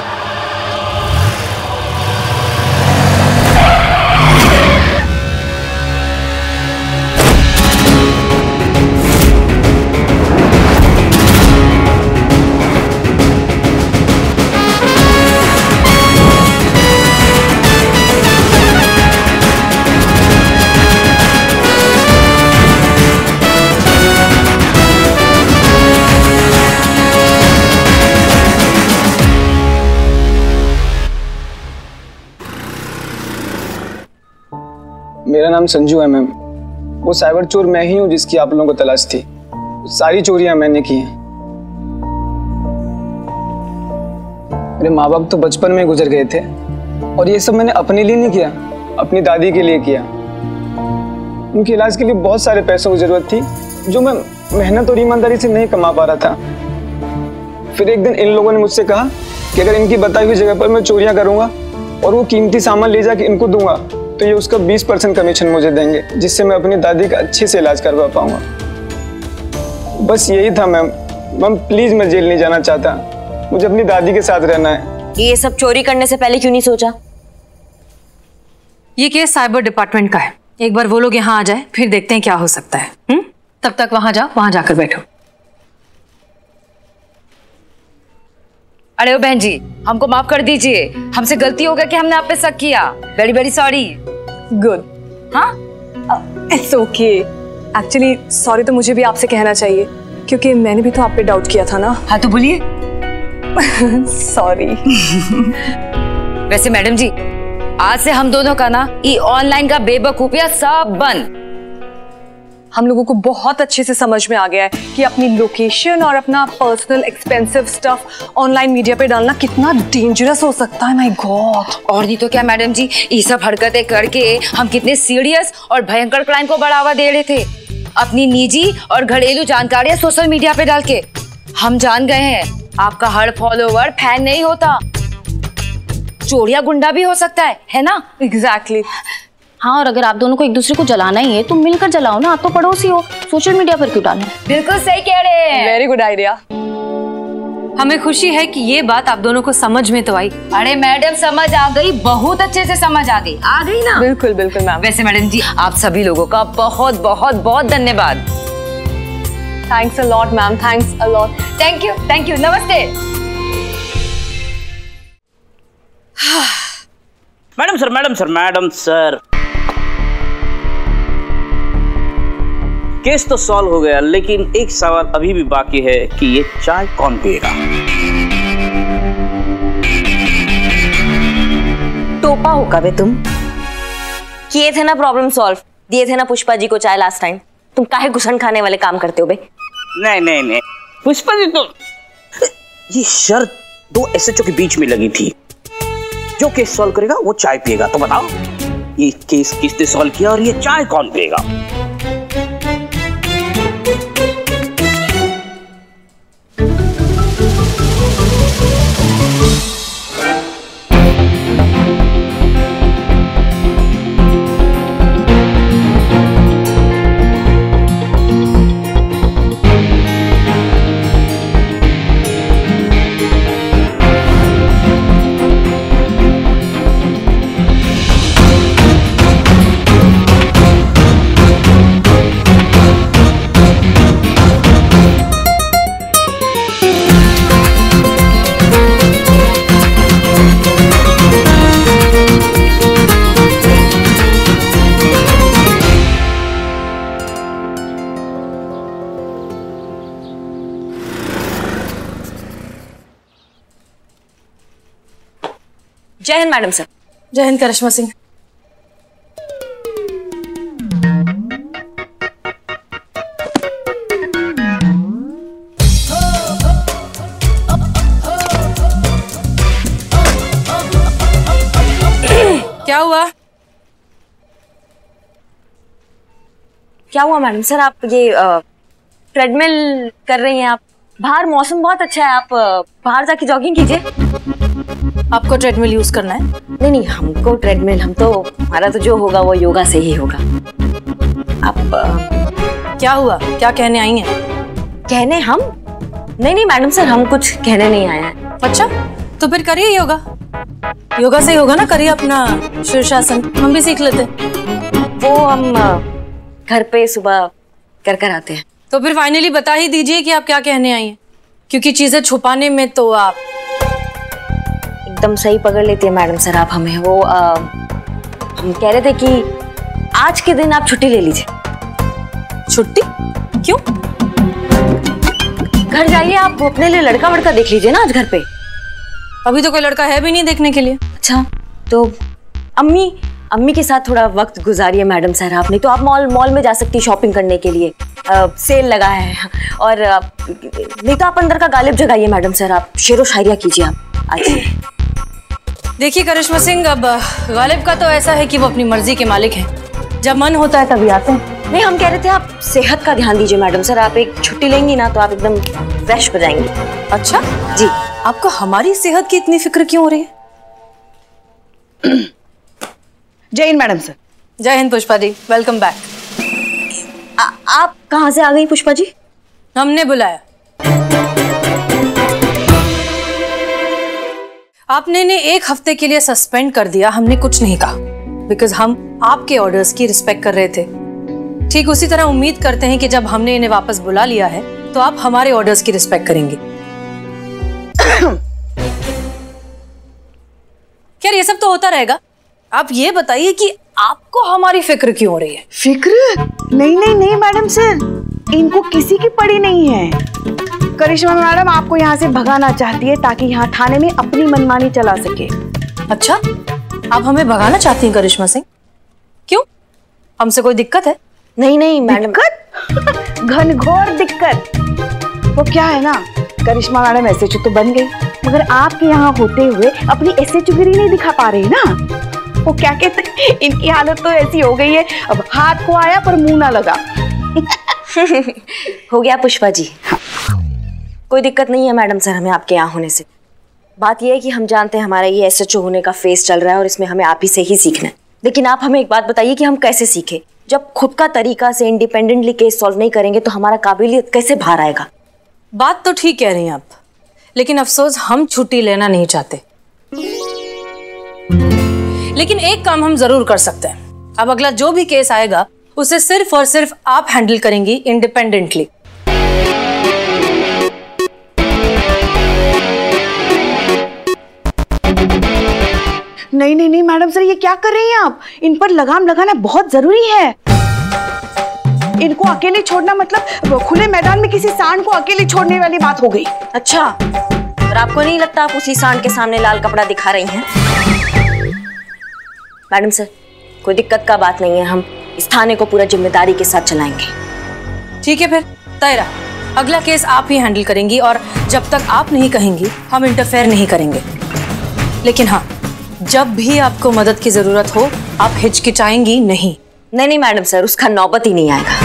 मेरा नाम संजू है मैम। वो साइबर चोर मैं ही हूँ जिसकी आप लोगों को तलाश थी। सारी चोरियां मैंने की हैं। मेरे माँ बाप तो बचपन में गुजर गए थे और ये सब मैंने अपने लिए नहीं किया, अपनी दादी के लिए किया। उनके इलाज के लिए बहुत सारे पैसों की जरूरत थी जो मैं मेहनत और ईमानदारी से नहीं कमा पा रहा था। फिर एक दिन इन लोगों ने मुझसे कहा कि अगर इनकी बताई हुई जगह पर मैं चोरियां करूंगा और वो कीमती सामान ले जाके इनको दूंगा तो ये उसका बीस परसेंट कमीशन मुझे देंगे, जिससे मैं अपनी दादी का अच्छे से इलाज करवा पाऊंगा। बस यही था मैम। मैम प्लीज मैं जेल नहीं जाना चाहता, मुझे अपनी दादी के साथ रहना है। ये सब चोरी करने से पहले क्यों नहीं सोचा? ये केस साइबर डिपार्टमेंट का है। एक बार वो लोग यहाँ आ जाए फिर देखते हैं क्या हो सकता है। हुँ? तब तक वहां जाओ, वहां जाकर बैठो। अरे ओ बहन जी, हमको माफ कर दीजिए, हमसे गलती हो गया कि हमने आप पे शक किया। Very very sorry. गुड। हाँ इट्स ओके। एक्चुअली सॉरी तो मुझे भी आपसे कहना चाहिए क्योंकि मैंने भी तो आप पे डाउट किया था ना। हाँ तो बोलिए। सॉरी। वैसे मैडम जी, आज से हम दोनों का ना ये ऑनलाइन का बेवकूफिया सब बंद। हम लोगों को बहुत अच्छे से समझ में आ गया है कि अपनी लोकेशन और अपना personal expensive stuff online media पे डालना कितना डेंजरस हो सकता है। My God. और नहीं तो क्या मैडम जी, ये सब हरकतें करके हम कितने सीरियस और भयंकर क्राइम को बढ़ावा दे रहे थे। अपनी निजी और घरेलू जानकारियां सोशल मीडिया पे डाल के हम जान गए हैं आपका हर फॉलोवर फैन नहीं होता, चोरिया गुंडा भी हो सकता है, है ना? एग्जैक्टली। हाँ, और अगर आप दोनों को एक दूसरे को जलाना ही है तो मिलकर जलाओ ना, आप तो पड़ोसी हो, सोशल मीडिया पर क्यों डालना? बिल्कुल सही कह रहे हैं। Very good idea. हमें खुशी है कि ये बात आप दोनों को समझ में तो आई। अरे मैडम समझ आ गई, बहुत अच्छे से समझ आ गई। आ गई ना? बिल्कुल बिल्कुल मैम। वैसे मैडम जी, आप सभी लोगों का बहुत बहुत बहुत धन्यवाद। Thanks a lot ma'am, thanks a lot. Thank you thank you. नमस्ते। Madam sir madam sir madam sir case तो सॉल्व हो गया, लेकिन एक सवाल अभी भी बाकी है कि ये चाय कौन पिएगा? टोपा हो कभी तुम? किए थे ना प्रॉब्लम सॉल्व, दिए थे ना पुष्पा जी को चाय लास्ट टाइम। तुम काहे घुसन खाने वाले काम करते हो बे? नहीं नहीं नहीं, पुष्पा जी तो ये शर्त दो एस एच ओ के बीच में लगी थी, जो केस सॉल्व करेगा वो चाय पिएगा। तो बताओ ये केस किसने सॉल्व किया और ये चाय कौन पिएगा? जय हिंद मैडम सर। जय हिंद करिश्मा सिंह। क्या हुआ? क्या हुआ मैडम सर? आप ये ट्रेडमिल कर रही हैं? आप बाहर मौसम बहुत अच्छा है, आप आ, बाहर जाके जॉगिंग कीजिए। आपको ट्रेडमिल यूज करना है? नहीं नहीं, हमको ट्रेडमिल, हम तो हमारा तो जो होगा वो योगा से ही होगा। आप आ, क्या हुआ? क्या कहने आई हैं? कहने हम? नहीं नहीं मैडम सर, हम कुछ कहने नहीं आए हैं। अच्छा, तो फिर करिए योगा। योगा से ही होगा ना, करिए अपना शीर्षासन, हम भी सीख लेते। वो हम आ, घर पे सुबह कर कर आते हैं। तो फिर फाइनली बता ही दीजिए कि आप क्या कहने आई हैं, क्योंकि चीजें छुपाने में तो आप एकदम सही पकड़ लेती है मैडम सर आप हमें। वो आ, हम कह रहे थे कि आज के दिन आप छुट्टी ले लीजिए। छुट्टी? क्यों? घर जाइए, आप अपने लिए लड़का वड़का देख लीजिए ना आज घर पे। अभी तो कोई लड़का है भी नहीं देखने के लिए। अच्छा, तो अम्मी अम्मी के साथ थोड़ा वक्त गुजारिए मैडम सर आप। नहीं तो आप मॉल मॉल में जा सकती शॉपिंग करने के लिए, आ, सेल लगा है। और आ, नहीं तो आप अंदर का गालिब जगाइए मैडम सर, आप शेरो शायरिया कीजिए आप आज। देखिए करिश्मा सिंह, अब गालिब का तो ऐसा है कि वो अपनी मर्जी के मालिक हैं, जब मन होता है तभी आते हैं। नहीं, हम कह रहे थे आप सेहत का ध्यान दीजिए मैडम सर। आप एक छुट्टी लेंगी ना तो आप एकदम फ्रेश हो जाएंगी। अच्छा जी। आपको हमारी सेहत की इतनी फिक्र क्यों हो रही है? जय हिंद मैडम सर। जय हिंद पुष्पा जी, वेलकम बैक। आ, आप कहाँ से आ गई पुष्पा जी? हमने बुलाया। आपने ने एक हफ्ते के लिए सस्पेंड कर दिया, हमने कुछ नहीं कहा, बिकॉज हम आपके ऑर्डर्स की रिस्पेक्ट कर रहे थे। ठीक उसी तरह उम्मीद करते हैं कि जब हमने इन्हें वापस बुला लिया है तो आप हमारे ऑर्डर्स की रिस्पेक्ट करेंगे। खैर ये सब तो होता रहेगा, आप ये बताइए कि आपको हमारी फिक्र क्यों हो रही है? फिक्र? नहीं नहीं नहीं मैडम सर, इनको किसी की पड़ी नहीं है। करिश्मा मैडम आपको यहाँ से भगाना चाहती है ताकि यहाँ थाने में अपनी मनमानी चला सके। अच्छा, आप हमें भगाना चाहती हैं करिश्मा सिंह? क्यों? हमसे कोई दिक्कत है? नहीं नहीं मैडम। दिक्कत? घनघोर दिक्कत। वो क्या है ना, Karishma madam S H O तो बन गई, मगर आपके यहाँ होते हुए अपनी एस एच ओ गिरी नहीं दिखा पा रही ना। वो क्या कहते हैं, इनकी हालत तो ऐसी हो गई है, अब हाथ को आया पर मुंह ना लगा। हो गया पुष्पा जी। हाँ। कोई दिक्कत नहीं है मैडम सर हमें आपके यहाँ होने से। बात यह है कि हम जानते हैं हमारा ये एस एच ओ होने का फेस चल रहा है और इसमें हमें आप ही से ही सीखना है। लेकिन आप हमें एक बात बताइए कि हम कैसे सीखे? जब खुद का तरीका से इंडिपेंडेंटली केस सॉल्व नहीं करेंगे तो हमारा काबिलियत कैसे बाहर आएगा? बात तो ठीक कह रही हैं आप, लेकिन अफसोस हम छुट्टी लेना नहीं चाहते। लेकिन एक काम हम जरूर कर सकते हैं, अब अगला जो भी केस आएगा उसे सिर्फ और सिर्फ आप हैंडल करेंगी इंडिपेंडेंटली। नहीं नहीं नहीं मैडम सर, ये क्या कर रही हैं आप? इन पर लगाम लगाना बहुत जरूरी है। इनको अकेले छोड़ना मतलब खुले मैदान में किसी सांड को अकेले छोड़ने वाली बात हो गई। अच्छा, और आपको नहीं लगता आप उसी सांड के सामने लाल कपड़ा दिखा रही हैं? मैडम सर, कोई दिक्कत का बात नहीं है, हम इस थाने को पूरा जिम्मेदारी के साथ चलाएंगे। ठीक है, फिर तय रहा, अगला केस आप ही हैंडल करेंगी और जब तक आप नहीं कहेंगी हम इंटरफेयर नहीं करेंगे। लेकिन हाँ, जब भी आपको मदद की जरूरत हो आप हिचकिचाएंगी नहीं। नहीं नहीं मैडम सर, उसका नौबत ही नहीं आएगा।